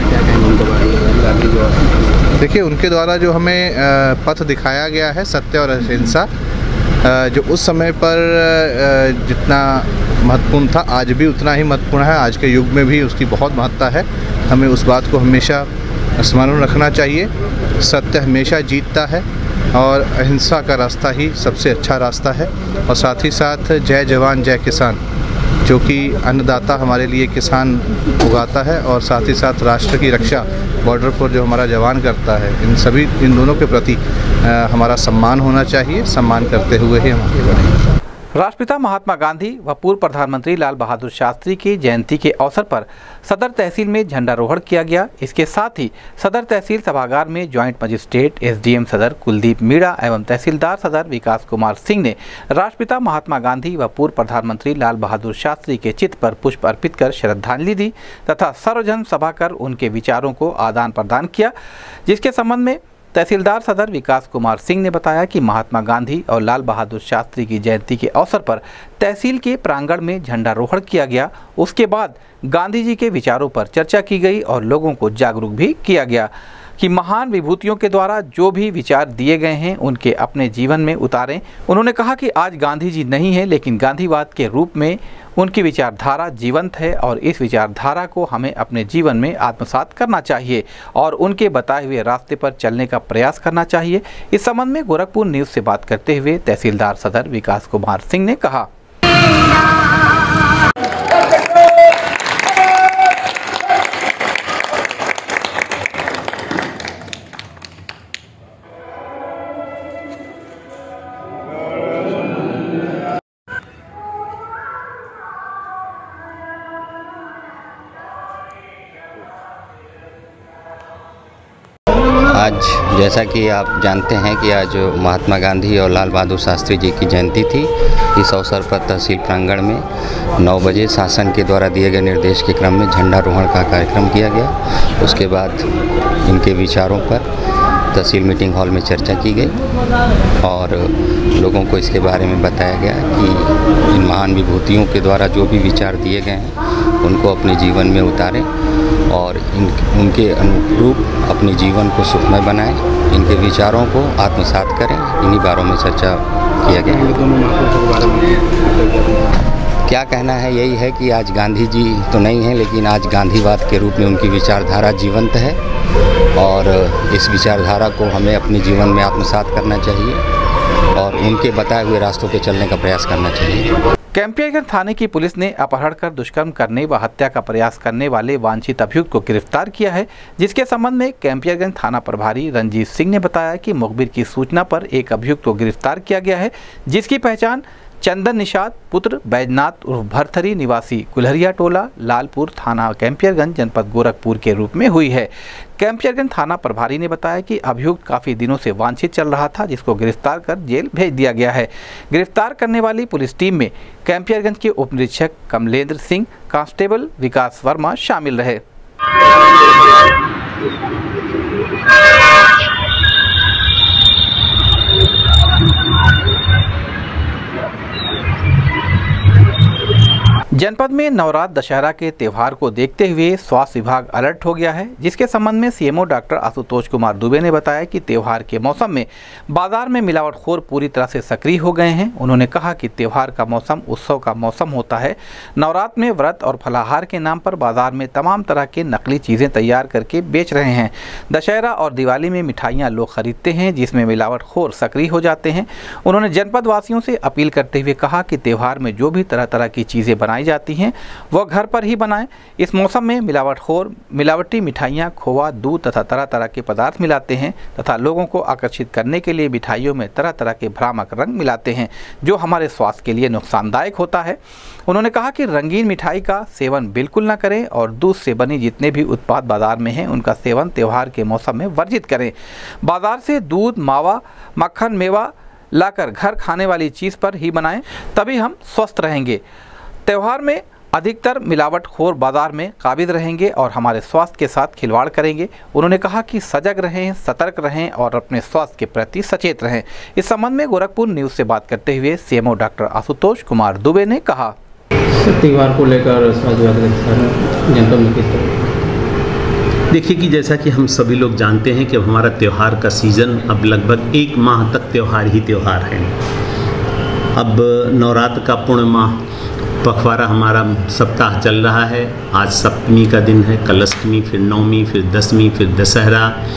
देखिए, उनके द्वारा जो हमें पथ दिखाया गया है सत्य और अहिंसा, जो उस समय पर जितना महत्वपूर्ण था आज भी उतना ही महत्वपूर्ण है। आज के युग में भी उसकी बहुत महत्ता है। हमें उस बात को हमेशा स्मरण रखना चाहिए। सत्य हमेशा जीतता है और अहिंसा का रास्ता ही सबसे अच्छा रास्ता है। और साथ ही साथ जय जवान जय किसान जो कि अन्नदाता हमारे लिए किसान उगाता है और साथ ही साथ राष्ट्र की रक्षा बॉर्डर पर जो हमारा जवान करता है, इन सभी इन दोनों के प्रति हमारा सम्मान होना चाहिए। सम्मान करते हुए ही हम आगे बढ़ेंगे।
राष्ट्रपिता महात्मा गांधी व पूर्व प्रधानमंत्री लाल बहादुर शास्त्री की जयंती के अवसर पर सदर तहसील में झंडारोहण किया गया। इसके साथ ही सदर तहसील सभागार में ज्वाइंट मजिस्ट्रेट एसडीएम सदर कुलदीप मीणा एवं तहसीलदार सदर विकास कुमार सिंह ने राष्ट्रपिता महात्मा गांधी व पूर्व प्रधानमंत्री लाल बहादुर शास्त्री के चित्र पर पुष्प अर्पित कर श्रद्धांजलि दी तथा सर्वजन सभा कर उनके विचारों को आदान प्रदान किया। जिसके संबंध में तहसीलदार सदर विकास कुमार सिंह ने बताया कि महात्मा गांधी और लाल बहादुर शास्त्री की जयंती के अवसर पर तहसील के प्रांगण में झंडारोहण किया गया। उसके बाद गांधी जी के विचारों पर चर्चा की गई और लोगों को जागरूक भी किया गया कि महान विभूतियों के द्वारा जो भी विचार दिए गए हैं उनके अपने जीवन में उतारें। उन्होंने कहा कि आज गांधी जी नहीं है, लेकिन गांधीवाद के रूप में उनकी विचारधारा जीवंत है और इस विचारधारा को हमें अपने जीवन में आत्मसात करना चाहिए और उनके बताए हुए रास्ते पर चलने का प्रयास करना चाहिए। इस संबंध में गोरखपुर न्यूज़ से बात करते हुए तहसीलदार सदर विकास कुमार सिंह ने कहा,
आज जैसा कि आप जानते हैं कि आज महात्मा गांधी और लाल बहादुर शास्त्री जी की जयंती थी। इस अवसर पर तहसील प्रांगण में नौ बजे शासन के द्वारा दिए गए निर्देश के क्रम में झंडारोहण का कार्यक्रम किया गया। उसके बाद इनके विचारों पर तहसील मीटिंग हॉल में चर्चा की गई और लोगों को इसके बारे में बताया गया कि इन महान विभूतियों के द्वारा जो भी विचार दिए गए हैं उनको अपने जीवन में उतारें और इन उनके अनुरूप अपने जीवन को सुखमय बनाएं, इनके विचारों को आत्मसात करें। इन्हीं बारों में चर्चा किया गया। क्या कहना है, यही है कि आज गांधी जी तो नहीं हैं, लेकिन आज गांधीवाद के रूप में उनकी विचारधारा जीवंत है और इस विचारधारा को हमें अपने जीवन में आत्मसात करना चाहिए और उनके बताए हुए रास्तों पर चलने का प्रयास करना चाहिए।
कैंपियरगंज थाने की पुलिस ने अपहरण कर दुष्कर्म करने व हत्या का प्रयास करने वाले वांछित अभियुक्त को गिरफ्तार किया है। जिसके संबंध में कैंपियरगंज थाना प्रभारी रंजीत सिंह ने बताया कि मुखबिर की सूचना पर एक अभियुक्त को गिरफ्तार किया गया है, जिसकी पहचान चंदन निषाद पुत्र बैजनाथ उर्फ भरथरी निवासी कुल्हरिया टोला लालपुर थाना कैंपियरगंज जनपद गोरखपुर के रूप में हुई है। कैंपियरगंज थाना प्रभारी ने बताया कि अभियुक्त काफ़ी दिनों से वांछित चल रहा था, जिसको गिरफ्तार कर जेल भेज दिया गया है। गिरफ्तार करने वाली पुलिस टीम में कैंपियरगंज के उप निरीक्षक कमलेंद्र सिंह, कांस्टेबल विकास वर्मा शामिल रहे। जनपद में नवरात्र दशहरा के त्यौहार को देखते हुए स्वास्थ्य विभाग अलर्ट हो गया है। जिसके संबंध में सीएमओ डॉक्टर आशुतोष कुमार दुबे ने बताया कि त्यौहार के मौसम में बाजार में मिलावटखोर पूरी तरह से सक्रिय हो गए हैं। उन्होंने कहा कि त्यौहार का मौसम उत्सव का मौसम होता है। नवरात्र में व्रत और फलाहार के नाम पर बाजार में तमाम तरह के नकली चीज़ें तैयार करके बेच रहे हैं। दशहरा और दिवाली में मिठाइयाँ लोग खरीदते हैं, जिसमें मिलावटखोर सक्रिय हो जाते हैं। उन्होंने जनपद वासियों से अपील करते हुए कहा कि त्यौहार में जो भी तरह तरह की चीज़ें बनाई जाती हैं वह घर पर ही बनाएं। इस मौसम में मिलावटखोर मिलावटी मिठाइयाँ, खोआ, दूध तथा तरह तरह के पदार्थ मिलाते हैं तथा लोगों को आकर्षित करने के लिए मिठाइयों में तरह तरह के भ्रामक रंग मिलाते हैं, जो हमारे स्वास्थ्य के लिए नुकसानदायक होता है। उन्होंने कहा कि रंगीन मिठाई का सेवन बिल्कुल न करें और दूध से बनी जितने भी उत्पाद बाजार में हैं उनका सेवन त्यौहार के मौसम में वर्जित करें। बाजार से दूध, मावा, मक्खन, मेवा लाकर घर खाने वाली चीज़ पर ही बनाएं, तभी हम स्वस्थ रहेंगे। त्यौहार में अधिकतर मिलावटखोर बाजार में काबिज रहेंगे और हमारे स्वास्थ्य के साथ खिलवाड़ करेंगे। उन्होंने कहा कि सजग रहें, सतर्क रहें और अपने स्वास्थ्य के प्रति सचेत रहें। इस संबंध में गोरखपुर न्यूज़ से बात करते हुए सीएमओ डॉक्टर आशुतोष कुमार दुबे ने कहा,
त्यौहार को लेकर जनपद में किस तरह
देखिए कि जैसा कि हम सभी लोग जानते हैं कि अब हमारा त्यौहार का सीज़न अब लगभग एक माह तक त्यौहार ही त्यौहार है। अब नवरात्र का पूर्णिमा पखवाड़ा हमारा सप्ताह चल रहा है। आज सप्तमी का दिन है, कल अष्टमी, फिर नवमी, फिर दसवीं, फिर दशहरा,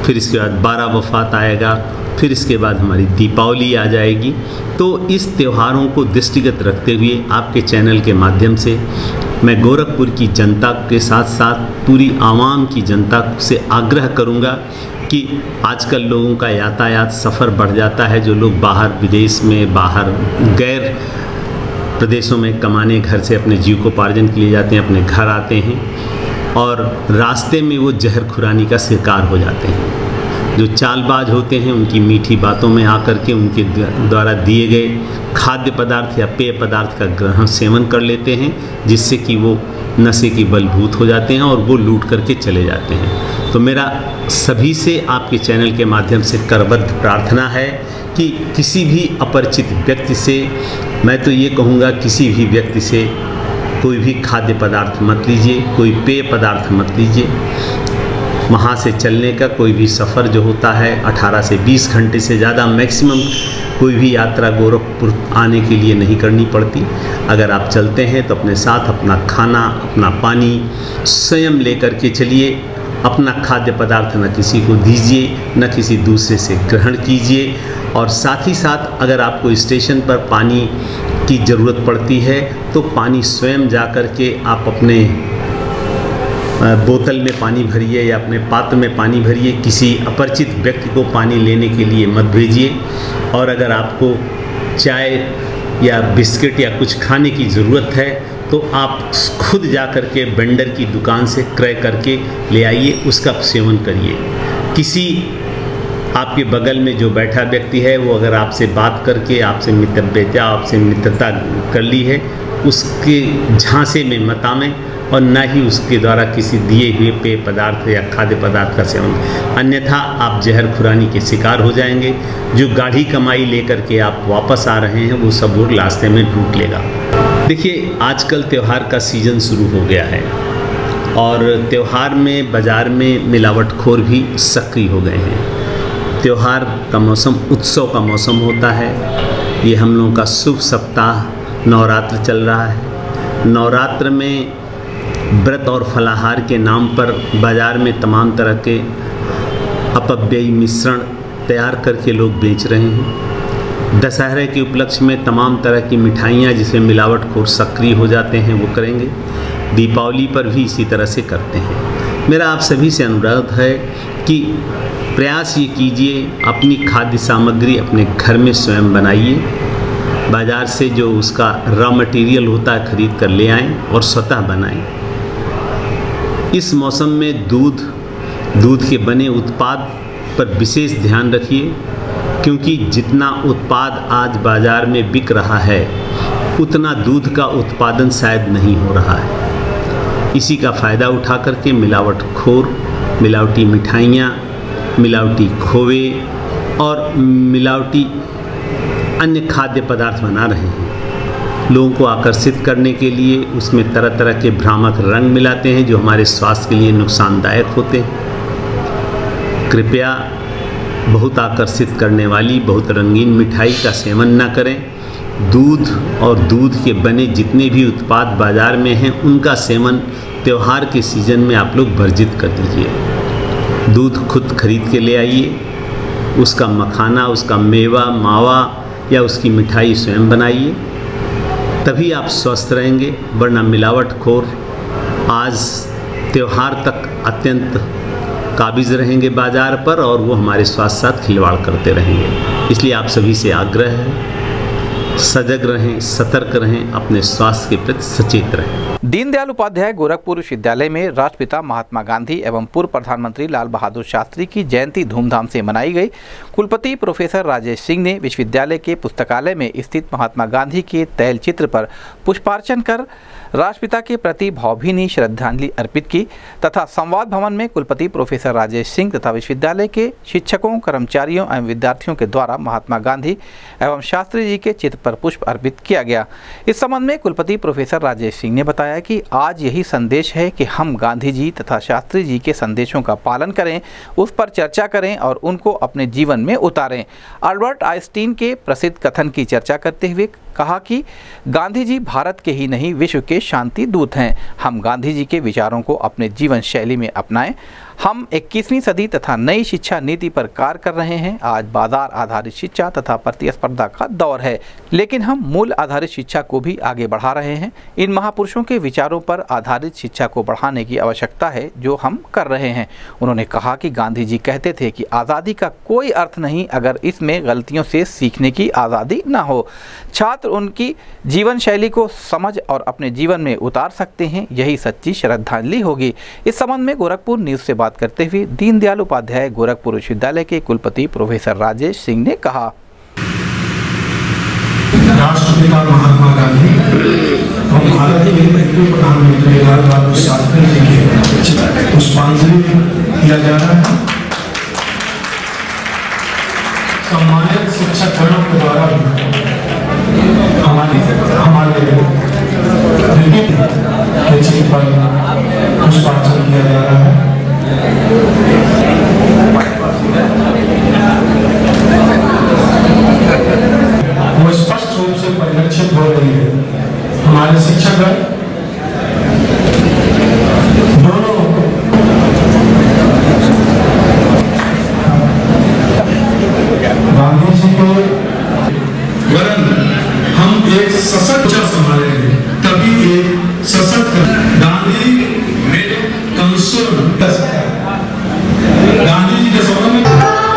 फिर इसके बाद बारह वफ़ात आएगा, फिर इसके बाद हमारी दीपावली आ जाएगी। तो इस त्योहारों को दृष्टिगत रखते हुए आपके चैनल के माध्यम से मैं गोरखपुर की जनता के साथ साथ पूरी आवाम की जनता से आग्रह करूंगा कि आजकल लोगों का यातायात सफ़र बढ़ जाता है। जो लोग बाहर विदेश में, बाहर गैर प्रदेशों में कमाने घर से अपने जीविकोपार्जन के लिए जाते हैं, अपने घर आते हैं और रास्ते में वो जहर खुरानी का शिकार हो जाते हैं। जो चालबाज होते हैं उनकी मीठी बातों में आकर के उनके द्वारा दिए गए खाद्य पदार्थ या पेय पदार्थ का ग्रहण सेवन कर लेते हैं, जिससे कि वो नशे की बलभूत हो जाते हैं और वो लूट करके चले जाते हैं। तो मेरा सभी से आपके चैनल के माध्यम से करबद्ध प्रार्थना है कि किसी भी अपरिचित व्यक्ति से, मैं तो ये कहूँगा किसी भी व्यक्ति से कोई भी खाद्य पदार्थ मत लीजिए, कोई पेय पदार्थ मत लीजिए। वहाँ से चलने का कोई भी सफ़र जो होता है अठारह से बीस घंटे से ज़्यादा मैक्सिमम कोई भी यात्रा गोरखपुर आने के लिए नहीं करनी पड़ती। अगर आप चलते हैं तो अपने साथ अपना खाना, अपना पानी स्वयं लेकर के चलिए। अपना खाद्य पदार्थ न किसी को दीजिए, न किसी दूसरे से ग्रहण कीजिए। और साथ ही साथ अगर आपको स्टेशन पर पानी की ज़रूरत पड़ती है तो पानी स्वयं जा कर के आप अपने बोतल में पानी भरिए या अपने पात्र में पानी भरिए। किसी अपरिचित व्यक्ति को पानी लेने के लिए मत भेजिए। और अगर आपको चाय या बिस्किट या कुछ खाने की ज़रूरत है तो आप खुद जा कर के वेंडर की दुकान से क्रय करके ले आइए, उसका सेवन करिए। किसी आपके बगल में जो बैठा व्यक्ति है वो अगर आपसे बात करके आपसे मित्रता आपसे मित्रता कर ली है, उसके झांसे में मत आवें और न ही उसके द्वारा किसी दिए हुए पेय पदार्थ या खाद्य पदार्थ का सेवन, अन्यथा आप जहर खुरानी के शिकार हो जाएंगे। जो गाढ़ी कमाई लेकर के आप वापस आ रहे हैं वो सब वो रास्ते में लूट लेगा। देखिए, आजकल त्यौहार का सीज़न शुरू हो गया है और त्यौहार में बाज़ार में मिलावटखोर भी सक्रिय हो गए हैं। त्यौहार का मौसम उत्सव का मौसम होता है। ये हम लोगों का शुभ सप्ताह नवरात्र चल रहा है। नवरात्र में व्रत और फलाहार के नाम पर बाज़ार में तमाम तरह के अपव्ययी मिश्रण तैयार करके लोग बेच रहे हैं। दशहरे के उपलक्ष्य में तमाम तरह की मिठाइयाँ जिसमें मिलावटखोर सक्रिय हो जाते हैं वो करेंगे। दीपावली पर भी इसी तरह से करते हैं। मेरा आप सभी से अनुरोध है कि प्रयास ये कीजिए, अपनी खाद्य सामग्री अपने घर में स्वयं बनाइए। बाज़ार से जो उसका रॉ मटेरियल होता है खरीद कर ले आएँ और स्वतः बनाएं। इस मौसम में दूध दूध के बने उत्पाद पर विशेष ध्यान रखिए, क्योंकि जितना उत्पाद आज बाज़ार में बिक रहा है उतना दूध का उत्पादन शायद नहीं हो रहा है। इसी का फ़ायदा उठा करके मिलावटखोर मिलावटी मिठाइयाँ, मिलावटी खोवे और मिलावटी अन्य खाद्य पदार्थ बना रहे हैं। लोगों को आकर्षित करने के लिए उसमें तरह तरह के भ्रामक रंग मिलाते हैं जो हमारे स्वास्थ्य के लिए नुकसानदायक होते हैं। कृपया बहुत आकर्षित करने वाली, बहुत रंगीन मिठाई का सेवन न करें। दूध और दूध के बने जितने भी उत्पाद बाज़ार में हैं उनका सेवन त्यौहार के सीज़न में आप लोग वर्जित कर दीजिए। दूध खुद खरीद के ले आइए, उसका मखाना, उसका मेवा, मावा या उसकी मिठाई स्वयं बनाइए, तभी आप स्वस्थ रहेंगे। वरना मिलावटखोर आज त्यौहार तक अत्यंत काबिज रहेंगे बाज़ार पर और वो हमारे स्वास्थ्य साथ खिलवाड़ करते रहेंगे। इसलिए आप सभी से आग्रह है, सजग रहें, सतर्क रहें, अपने स्वास्थ्य के प्रति सचेत रहें।
दीनदयाल उपाध्याय गोरखपुर विश्वविद्यालय में राष्ट्रपिता महात्मा गांधी एवं पूर्व प्रधानमंत्री लाल बहादुर शास्त्री की जयंती धूमधाम से मनाई गई। कुलपति प्रोफेसर राजेश सिंह ने विश्वविद्यालय के पुस्तकालय में स्थित महात्मा गांधी के तैल चित्र पर पुष्पार्चन कर राष्ट्रपिता के प्रति भावभीनी श्रद्धांजलि अर्पित की तथा संवाद भवन में कुलपति प्रोफेसर राजेश सिंह तथा विश्वविद्यालय के शिक्षकों, कर्मचारियों एवं विद्यार्थियों के द्वारा महात्मा गांधी एवं शास्त्री जी के चित्र पर पुष्प अर्पित किया गया। इस संबंध में कुलपति प्रोफेसर राजेश सिंह ने बताया कि आज यही संदेश है कि हम गांधी जी तथा शास्त्री जी के संदेशों का पालन करें, उस पर चर्चा करें और उनको अपने जीवन में उतारें। अल्बर्ट आइंस्टीन के प्रसिद्ध कथन की चर्चा करते हुए कहा कि गांधी जी भारत के ही नहीं विश्व के शांति दूत हैं। हम गांधी जी के विचारों को अपने जीवन शैली में अपनाएं। हम इक्कीसवीं सदी तथा नई शिक्षा नीति पर कार्य कर रहे हैं। आज बाजार आधारित शिक्षा तथा प्रतिस्पर्धा का दौर है, लेकिन हम मूल आधारित शिक्षा को भी आगे बढ़ा रहे हैं। इन महापुरुषों के विचारों पर आधारित शिक्षा को बढ़ाने की आवश्यकता है, जो हम कर रहे हैं। उन्होंने कहा कि गांधी जी कहते थे कि आज़ादी का कोई अर्थ नहीं अगर इसमें गलतियों से सीखने की आज़ादी न हो। छात्र उनकी जीवन शैली को समझ और अपने जीवन में उतार सकते हैं, यही सच्ची श्रद्धांजलि होगी। इस संबंध में गोरखपुर न्यूज़ से बात करते हुए दीनदयाल उपाध्याय गोरखपुर विश्वविद्यालय के कुलपति प्रोफेसर राजेश सिंह ने कहा,
राष्ट्रपिता महात्मा गांधी और भारत के पूर्व प्रधानमंत्री लाल बहादुर शास्त्री जी के पुष्पांजलि किया जा रहा है। सम्मानित शिक्षकगणों के द्वारा हमारे हमारे के चित्र पर पुष्पांजलि किया जा रहा है। वो स्पष्ट रूप से परिलक्षित हो रही है। हमारे शिक्षकगण दोनों गांधी जी को वरन हम एक सशक्त संभालेंगे, तभी एक सशक्त गांधी मेरे कंसर्न गांधी जी के समय में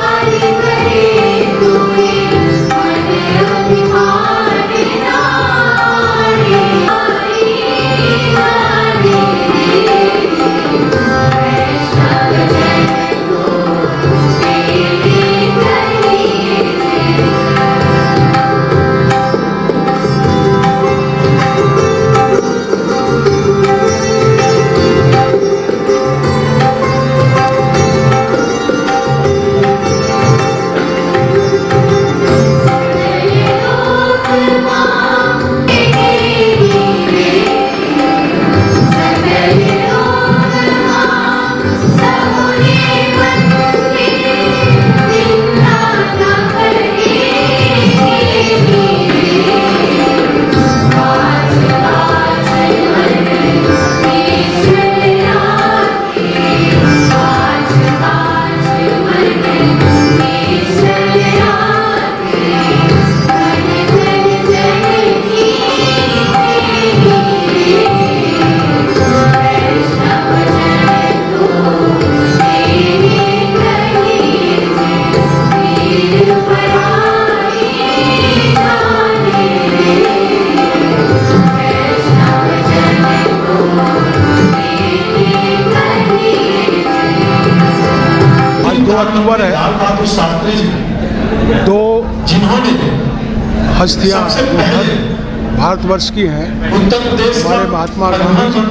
अक्टूबर है।
लाल बहादुर शास्त्री जी
दो
जिन्होंने
हस्तियां भारतवर्ष की हैं,
उत्तर प्रदेश
हमारे महात्मा गांधी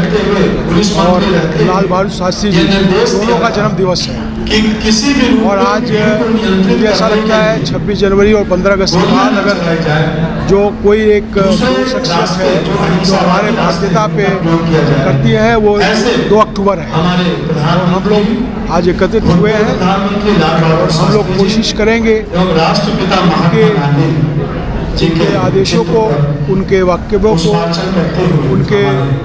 और लाल बहादुर शास्त्री जी दोनों का जन्म दिवस है।
कि किसी भी
और आज मुझे ऐसा लगता है छब्बीस जनवरी और पंद्रह अगस्त के बाद अगर जो कोई एक शख्सियत है जो हमारे भारतीयता पे करती है वो दो अक्टूबर है। और हम लोग आज एकत्रित हुए हैं और हम लोग कोशिश करेंगे उनके उनके आदेशों को, उनके वाक्यों को, उनके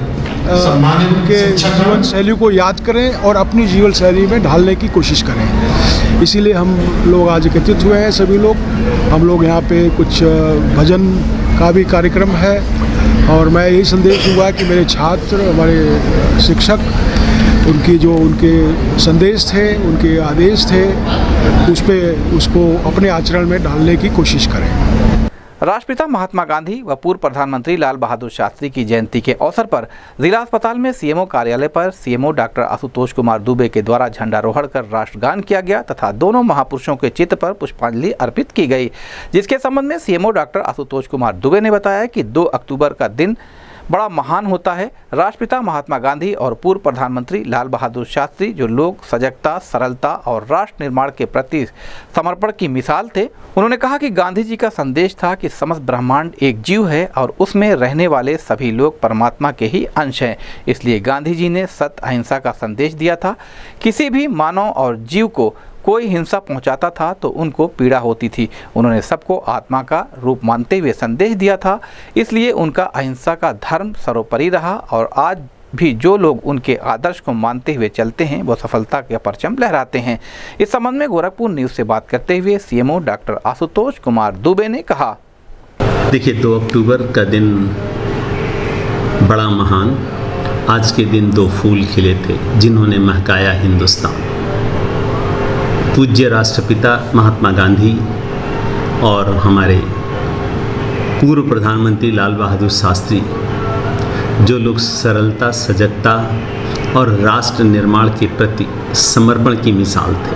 उनके जीवन शैली को याद करें और अपनी जीवन शैली में ढालने की कोशिश करें। इसीलिए हम लोग आज एकत्रित हुए हैं। सभी लोग हम लोग यहाँ पे कुछ भजन का भी कार्यक्रम है और मैं यही संदेश दूंगा कि मेरे छात्र, हमारे शिक्षक, उनकी जो उनके संदेश थे, उनके आदेश थे, उस पे उसको अपने आचरण में डालने की कोशिश करें।
राष्ट्रपिता महात्मा गांधी व पूर्व प्रधानमंत्री लाल बहादुर शास्त्री की जयंती के अवसर पर जिला अस्पताल में सीएमओ कार्यालय पर सीएमओ डॉक्टर आशुतोष कुमार दुबे के द्वारा झंडारोहण कर राष्ट्रगान किया गया तथा दोनों महापुरुषों के चित्र पर पुष्पांजलि अर्पित की गई। जिसके संबंध में सीएमओ डॉक्टर आशुतोष कुमार दुबे ने बताया कि दो अक्टूबर का दिन बड़ा महान होता है। राष्ट्रपिता महात्मा गांधी और पूर्व प्रधानमंत्री लाल बहादुर शास्त्री जो लोग सजगता, सरलता और राष्ट्र निर्माण के प्रति समर्पण की मिसाल थे। उन्होंने कहा कि गांधी जी का संदेश था कि समस्त ब्रह्मांड एक जीव है और उसमें रहने वाले सभी लोग परमात्मा के ही अंश हैं। इसलिए गांधी जी ने सत्य अहिंसा का संदेश दिया था। किसी भी मानव और जीव को कोई हिंसा पहुंचाता था तो उनको पीड़ा होती थी। उन्होंने सबको आत्मा का रूप मानते हुए संदेश दिया था। इसलिए उनका अहिंसा का धर्म सर्वोपरि रहा और आज भी जो लोग उनके आदर्श को मानते हुए चलते हैं वो सफलता का परचम लहराते हैं। इस संबंध में गोरखपुर न्यूज़ से बात करते हुए सीएमओ डॉक्टर आशुतोष कुमार दुबे ने कहा,
देखिए, दो अक्टूबर का दिन बड़ा महान, आज के दिन दो फूल खिले थे जिन्होंने महकाया हिंदुस्तान। पूज्य राष्ट्रपिता महात्मा गांधी और हमारे पूर्व प्रधानमंत्री लाल बहादुर शास्त्री, जो लोग सरलता, सजगता और राष्ट्र निर्माण के प्रति समर्पण की मिसाल थे,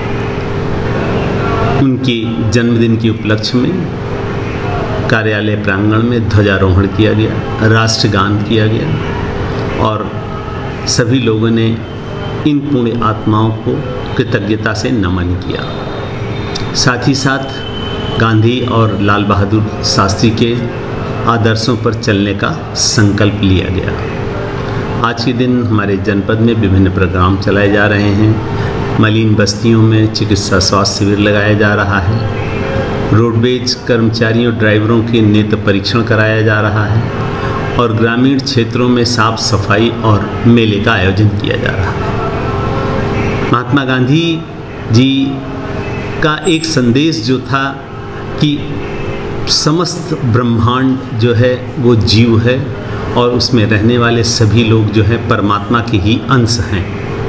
उनके जन्मदिन के उपलक्ष्य में कार्यालय प्रांगण में ध्वजारोहण किया गया, राष्ट्रगान किया गया और सभी लोगों ने इन पुण्य आत्माओं को कृतज्ञता से नमन किया। साथ ही साथ गांधी और लाल बहादुर शास्त्री के आदर्शों पर चलने का संकल्प लिया गया। आज के दिन हमारे जनपद में विभिन्न प्रोग्राम चलाए जा रहे हैं। मलिन बस्तियों में चिकित्सा स्वास्थ्य शिविर लगाया जा रहा है, रोडवेज कर्मचारियों ड्राइवरों के नेत्र परीक्षण कराया जा रहा है और ग्रामीण क्षेत्रों में साफ सफाई और मेले का आयोजन किया जा रहा है। महात्मा गांधी जी का एक संदेश जो था कि समस्त ब्रह्मांड जो है वो जीव है और उसमें रहने वाले सभी लोग जो है परमात्मा के ही अंश हैं।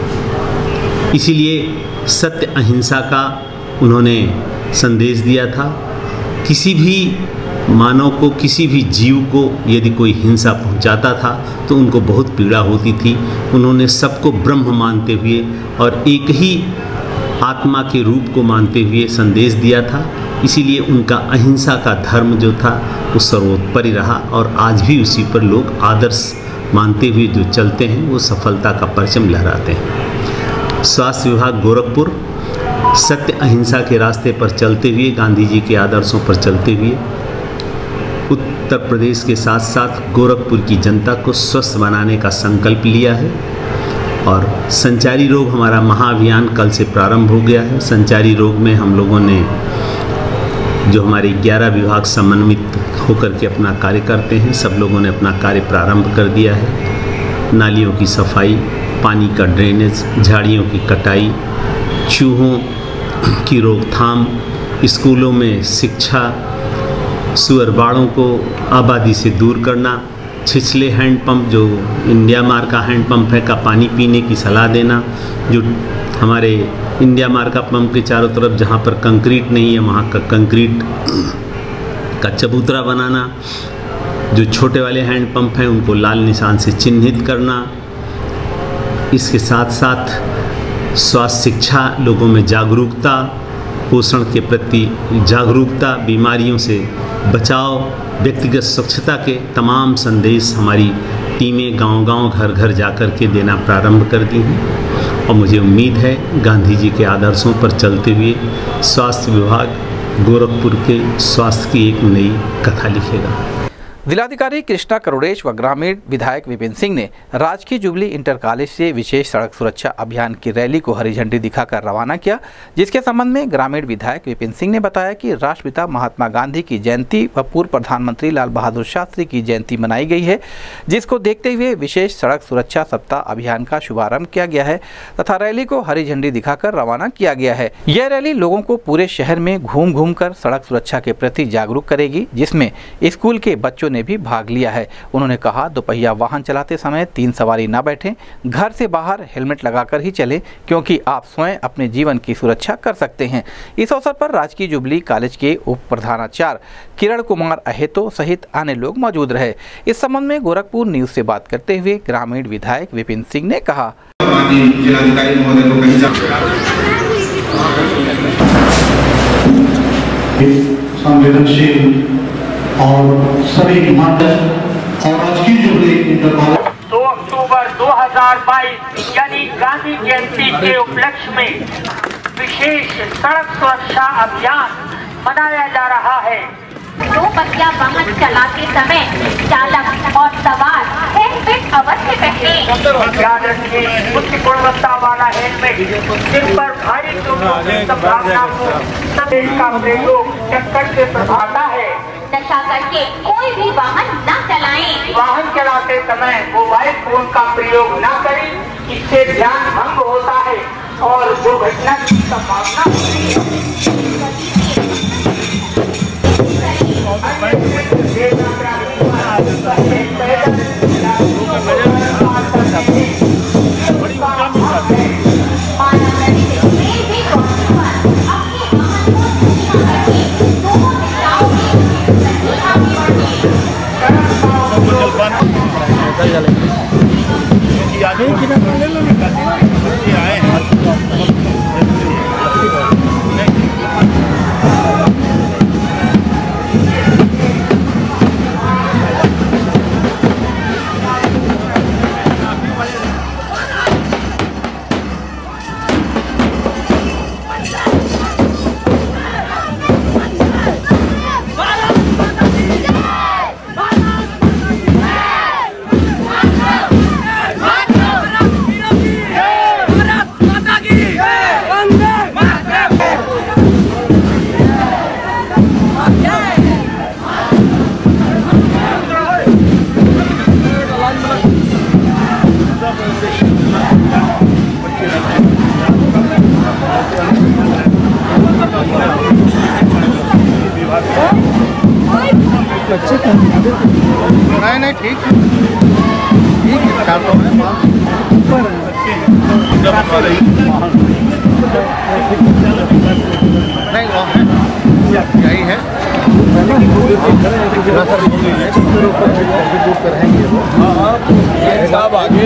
इसीलिए सत्य अहिंसा का उन्होंने संदेश दिया था। किसी भी मानव को, किसी भी जीव को यदि कोई हिंसा पहुंचाता था तो उनको बहुत पीड़ा होती थी। उन्होंने सबको ब्रह्म मानते हुए और एक ही आत्मा के रूप को मानते हुए संदेश दिया था। इसीलिए उनका अहिंसा का धर्म जो था वो सर्वोपरि रहा और आज भी उसी पर लोग आदर्श मानते हुए जो चलते हैं वो सफलता का परचम लहराते हैं। स्वास्थ्य विभाग गोरखपुर सत्य अहिंसा के रास्ते पर चलते हुए, गांधी जी के आदर्शों पर चलते हुए उत्तर प्रदेश के साथ साथ गोरखपुर की जनता को स्वस्थ बनाने का संकल्प लिया है और संचारी रोग हमारा महाअभियान कल से प्रारंभ हो गया है। संचारी रोग में हम लोगों ने जो हमारे ग्यारह विभाग समन्वित होकर के अपना कार्य करते हैं, सब लोगों ने अपना कार्य प्रारंभ कर दिया है। नालियों की सफाई, पानी का ड्रेनेज, झाड़ियों की कटाई, चूहों की रोकथाम, स्कूलों में शिक्षा, सुअरबाड़ों को आबादी से दूर करना, छिछले हैंडपंप जो इंडिया मार्क का हैंडपंप है का पानी पीने की सलाह देना, जो हमारे इंडिया मार्क का पंप के चारों तरफ जहाँ पर कंक्रीट नहीं है वहाँ का कंक्रीट का चबूतरा बनाना, जो छोटे वाले हैंडपंप हैं उनको लाल निशान से चिन्हित करना। इसके साथ साथ स्वास्थ्य शिक्षा, लोगों में जागरूकता, पोषण के प्रति जागरूकता, बीमारियों से बचाव, व्यक्तिगत स्वच्छता के तमाम संदेश हमारी टीमें गांव-गांव, घर-घर जाकर के देना प्रारंभ कर दी हैं और मुझे उम्मीद है गांधी जी के आदर्शों पर चलते हुए स्वास्थ्य विभाग गोरखपुर के स्वास्थ्य की एक नई कथा लिखेगा।
जिलाधिकारी कृष्णा करुड़ेश व ग्रामीण विधायक विपिन सिंह ने राजकीय जुबली इंटर कॉलेज से विशेष सड़क सुरक्षा अभियान की रैली को हरी झंडी दिखाकर रवाना किया, जिसके संबंध में ग्रामीण विधायक विपिन सिंह ने बताया कि राष्ट्रपिता महात्मा गांधी की जयंती व पूर्व प्रधानमंत्री लाल बहादुर शास्त्री की जयंती मनाई गई है, जिसको देखते हुए विशेष सड़क सुरक्षा सप्ताह अभियान का शुभारंभ किया गया है तथा रैली को हरी झंडी दिखाकर रवाना किया गया है। यह रैली लोगों को पूरे शहर में घूम घूम कर सड़क सुरक्षा के प्रति जागरूक करेगी, जिसमें स्कूल के बच्चों ने भी भाग लिया है। उन्होंने कहा, दोपहिया वाहन चलाते समय तीन सवारी न बैठें, घर से बाहर हेलमेट लगाकर ही चलें, क्योंकि आप स्वयं अपने जीवन की सुरक्षा कर सकते हैं। इस अवसर पर राजकीय जुबली कॉलेज के उप प्रधानाचार्य किरण कुमार अहेतो सहित अन्य लोग मौजूद रहे। इस संबंध में गोरखपुर न्यूज से बात करते हुए ग्रामीण विधायक विपिन सिंह ने कहा,
संवेदनशील और सभी माता और राजकीय जुबली
दो अक्टूबर दो हज़ार बाईस यानी गांधी जयंती के उपलक्ष्य में विशेष सड़क सुरक्षा अभियान मनाया जा रहा है।
दो पहिया वाहन चलाते समय चालक और सवार हेलमेट अवश्य पहने।
याद रखें, उच्च गुणवत्ता वाला हेलमेट सिर पर भारी चोटों की संभावना को सभी का प्रयोग टक्कर से प्रभावता है।
नशा करके कोई भी वाहन न चलाएं।
वाहन चलाते समय मोबाइल फोन का प्रयोग न करें, इससे ध्यान भंग होता है और दुर्घटना की संभावना होती है।
नहीं नहीं ठीक है, ठीक है, चार सौ है नहीं वो है यही है साहब आगे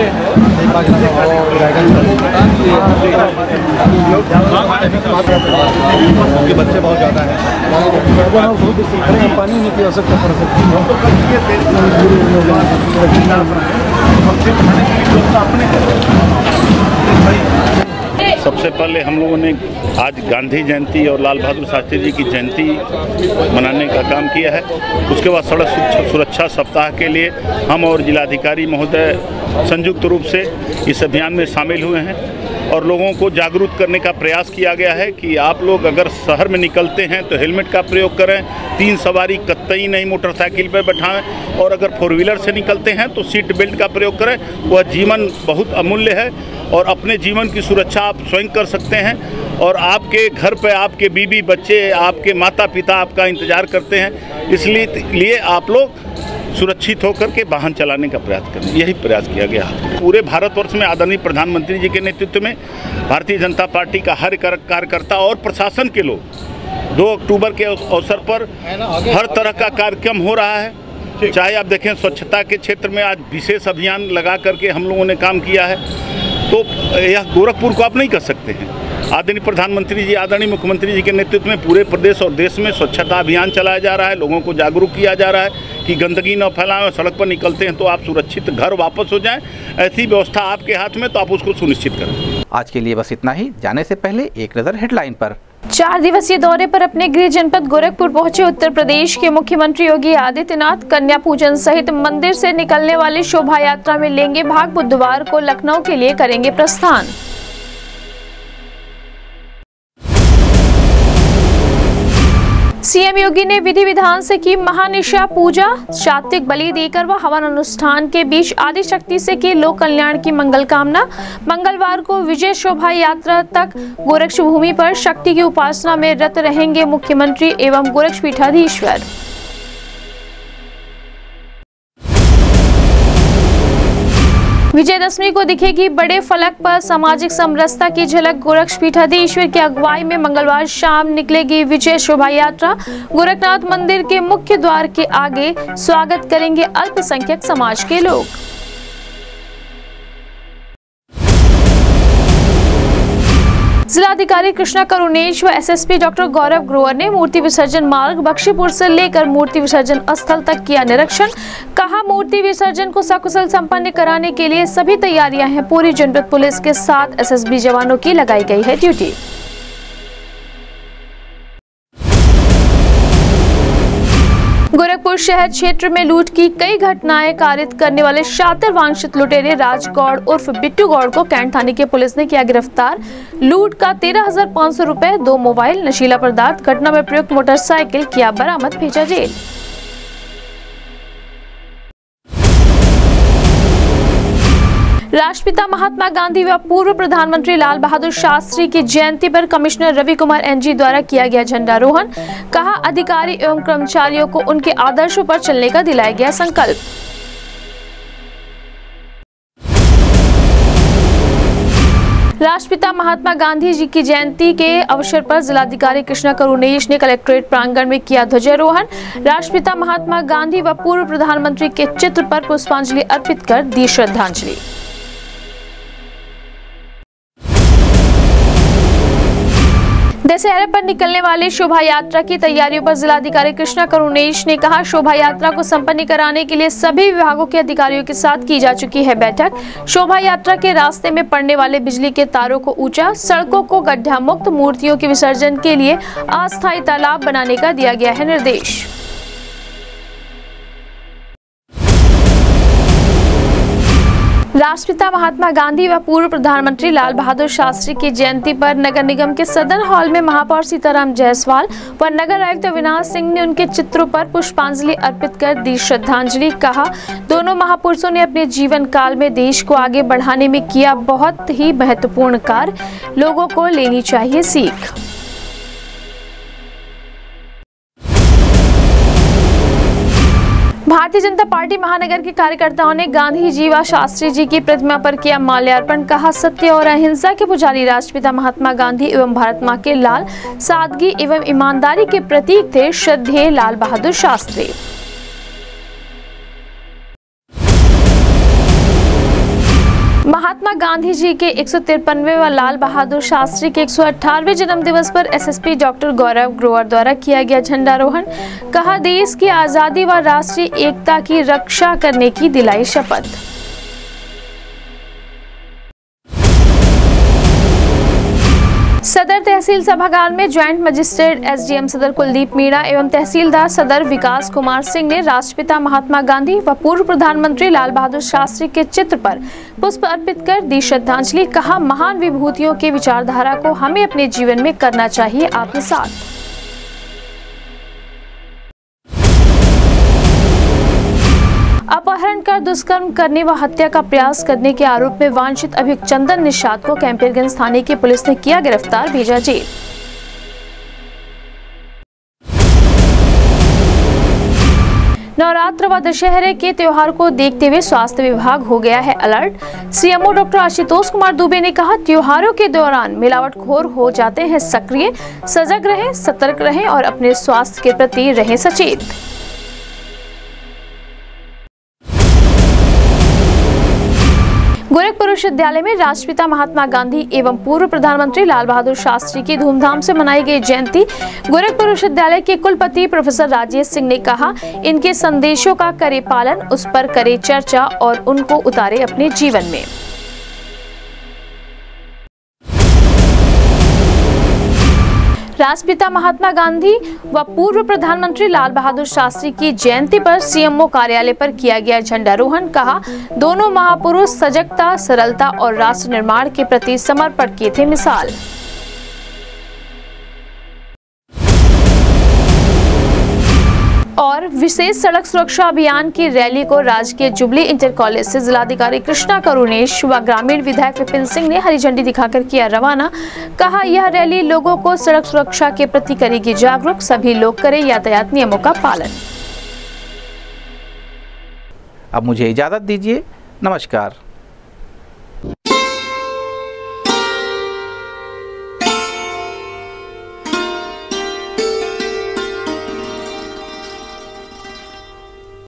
बच्चे बहुत ज़्यादा है, पानी नहीं की आवश्यकता पड़ सकती है।
सबसे पहले हम लोगों ने आज गांधी जयंती और लाल बहादुर शास्त्री जी की जयंती मनाने का काम किया है। उसके बाद सड़क सुरक्षा सप्ताह के लिए हम और जिलाधिकारी महोदय संयुक्त रूप से इस अभियान में शामिल हुए हैं और लोगों को जागरूक करने का प्रयास किया गया है कि आप लोग अगर शहर में निकलते हैं तो हेलमेट का प्रयोग करें, तीन सवारी कतई नहीं मोटरसाइकिल पर बैठाएं और अगर फोर व्हीलर से निकलते हैं तो सीट बेल्ट का प्रयोग करें। वह जीवन बहुत अमूल्य है और अपने जीवन की सुरक्षा आप स्वयं कर सकते हैं और आपके घर पे आपके बीवी बच्चे आपके माता पिता आपका इंतज़ार करते हैं। इसलिए लिए आप लोग सुरक्षित होकर के वाहन चलाने का प्रयास करें, यही प्रयास किया गया है। पूरे भारतवर्ष में आदरणीय प्रधानमंत्री जी के नेतृत्व में भारतीय जनता पार्टी का हर कार्यकर्ता और प्रशासन के लोग दो अक्टूबर के अवसर पर हर तरह का कार्यक्रम हो रहा है। चाहे आप देखें स्वच्छता के क्षेत्र में आज विशेष अभियान लगा करके हम लोगों ने काम किया है, तो यह गोरखपुर को आप नहीं कर सकते हैं। आदरणीय प्रधानमंत्री जी आदरणीय मुख्यमंत्री जी के नेतृत्व में पूरे प्रदेश और देश में स्वच्छता अभियान चलाया जा रहा है, लोगों को जागरूक किया जा रहा है कि गंदगी न फैलाएं, सड़क पर निकलते हैं तो आप सुरक्षित घर वापस हो जाएं। ऐसी व्यवस्था आपके हाथ में, तो आप उसको सुनिश्चित करें।
आज के लिए बस इतना ही। जाने से पहले एक नज़र हेडलाइन पर।
चार दिवसीय दौरे पर अपने गृह जनपद गोरखपुर पहुंचे उत्तर प्रदेश के मुख्यमंत्री योगी आदित्यनाथ कन्या पूजन सहित मंदिर से निकलने वाली शोभा यात्रा में लेंगे भाग। बुधवार को लखनऊ के लिए करेंगे प्रस्थान। सीएम योगी ने विधि विधान से की महानिशा पूजा। सात्विक बलि देकर व हवन अनुष्ठान के बीच आदि शक्ति से की लोक कल्याण की मंगल कामना। मंगलवार को विजय शोभा यात्रा तक गोरक्ष भूमि पर शक्ति की उपासना में रत रहेंगे मुख्यमंत्री एवं गोरक्ष पीठाधीश्वर। विजयदशमी को दिखेगी बड़े फलक पर सामाजिक समरसता की झलक। गोरक्ष पीठाधीश्वर की अगुवाई में मंगलवार शाम निकलेगी विजय शोभा यात्रा। गोरखनाथ मंदिर के मुख्य द्वार के आगे स्वागत करेंगे अल्पसंख्यक समाज के लोग। जिलाधिकारी कृष्णा करुणेश व एसएसपी डॉक्टर गौरव ग्रोवर ने मूर्ति विसर्जन मार्ग बख्शीपुर से लेकर मूर्ति विसर्जन स्थल तक किया निरीक्षण। कहा, मूर्ति विसर्जन को सकुशल संपन्न कराने के लिए सभी तैयारियां हैं पूरी। जनपद पुलिस के साथ एसएसबी जवानों की लगाई गई है ड्यूटी। गोरखपुर शहर क्षेत्र में लूट की कई घटनाएं कारित करने वाले शातिर वांछित लुटेरे राजगौड़ उर्फ बिट्टू गौड़ को कैंट थाने की पुलिस ने किया गिरफ्तार। लूट का तेरह हजार पाँच सौ रुपए, दो मोबाइल, नशीला पदार्थ, घटना में प्रयुक्त मोटरसाइकिल किया बरामद, भेजा जेल। राष्ट्रपिता महात्मा गांधी व पूर्व प्रधानमंत्री लाल बहादुर शास्त्री की जयंती पर कमिश्नर रवि कुमार एनजी द्वारा किया गया झंडारोहण। कहा, अधिकारी एवं कर्मचारियों को उनके आदर्शों पर चलने का दिलाया गया संकल्प। राष्ट्रपिता महात्मा गांधी जी की जयंती के अवसर पर जिलाधिकारी कृष्णा करुणेश ने कलेक्ट्रेट प्रांगण में किया ध्वजारोहण। राष्ट्रपिता महात्मा गांधी व पूर्व प्रधानमंत्री के चित्र पर पुष्पांजलि अर्पित कर दी श्रद्धांजलि। दशहरे पर निकलने वाली शोभा यात्रा की तैयारियों पर जिलाधिकारी कृष्णा करुणेश ने कहा, शोभा यात्रा को संपन्न कराने के लिए सभी विभागों के अधिकारियों के साथ की जा चुकी है बैठक। शोभा यात्रा के रास्ते में पड़ने वाले बिजली के तारों को ऊंचा, सड़कों को गड्ढा मुक्त, मूर्तियों के विसर्जन के लिए अस्थायी तालाब बनाने का दिया गया है निर्देश। राष्ट्रपिता महात्मा गांधी व पूर्व प्रधानमंत्री लाल बहादुर शास्त्री की जयंती पर नगर निगम के सदन हॉल में महापौर सीताराम जायसवाल व नगर आयुक्त अविनाश सिंह ने उनके चित्रों पर पुष्पांजलि अर्पित कर दी श्रद्धांजलि। कहा, दोनों महापुरुषों ने अपने जीवन काल में देश को आगे बढ़ाने में किया बहुत ही महत्वपूर्ण कार्य, लोगों को लेनी चाहिए सीख। भारतीय जनता पार्टी महानगर के कार्यकर्ताओं ने गांधी जी व शास्त्री जी की प्रतिमा पर किया माल्यार्पण। कहा, सत्य और अहिंसा के पुजारी राष्ट्रपिता महात्मा गांधी एवं भारत मां के लाल सादगी एवं ईमानदारी के प्रतीक थे श्रद्धेय लाल बहादुर शास्त्री। महात्मा गांधी जी के एक सौ तिरपनवे व लाल बहादुर शास्त्री के एक सौ अठारहवें जन्म दिवस पर एसएसपी डॉक्टर गौरव ग्रोवर द्वारा किया गया झंडारोहण। कहा, देश की आजादी व राष्ट्रीय एकता की रक्षा करने की दिलाई शपथ। सदर तहसील सभागार में ज्वाइंट मजिस्ट्रेट एसडीएम सदर कुलदीप मीणा एवं तहसीलदार सदर विकास कुमार सिंह ने राष्ट्रपिता महात्मा गांधी व पूर्व प्रधानमंत्री लाल बहादुर शास्त्री के चित्र पर पुष्प अर्पित कर दी श्रद्धांजलि। कहा, महान विभूतियों की विचारधारा को हमें अपने जीवन में करना चाहिए आत्मसात। अपहरण कर दुष्कर्म करने व हत्या का प्रयास करने के आरोप में वांछित अभियुक्त चंदन निषाद को कैंपरगंज थाने की पुलिस ने किया गिरफ्तार, भेजा जेल। नवरात्र व दशहरे के त्योहार को देखते हुए स्वास्थ्य विभाग हो गया है अलर्ट। सीएमओ डॉक्टर आशुतोष कुमार दुबे ने कहा, त्योहारों के दौरान मिलावटखोर हो जाते हैं सक्रिय, सजग रहें, सतर्क रहें और अपने स्वास्थ्य के प्रति रहें सचेत। गोरखपुर विश्वविद्यालय में राष्ट्रपिता महात्मा गांधी एवं पूर्व प्रधानमंत्री लाल बहादुर शास्त्री की धूमधाम से मनाई गई जयंती। गोरखपुर विश्वविद्यालय के कुलपति प्रोफेसर राजेश सिंह ने कहा, इनके संदेशों का करे पालन, उस पर करे चर्चा और उनको उतारे अपने जीवन में। राष्ट्रपिता महात्मा गांधी व पूर्व प्रधानमंत्री लाल बहादुर शास्त्री की जयंती पर सीएमओ कार्यालय पर किया गया झंडारोहण। कहा, दोनों महापुरुष सजगता, सरलता और राष्ट्र निर्माण के प्रति समर्पण किए थे मिसाल। और विशेष सड़क सुरक्षा अभियान की रैली को राजकीय जुबली इंटर कॉलेज से जिलाधिकारी कृष्णा करुणेश व ग्रामीण विधायक विपिन सिंह ने हरी झंडी दिखाकर किया रवाना। कहा, यह रैली लोगों को सड़क सुरक्षा के प्रति करेगी जागरूक, सभी लोग करें यातायात नियमों का पालन।
अब मुझे इजाजत दीजिए, नमस्कार।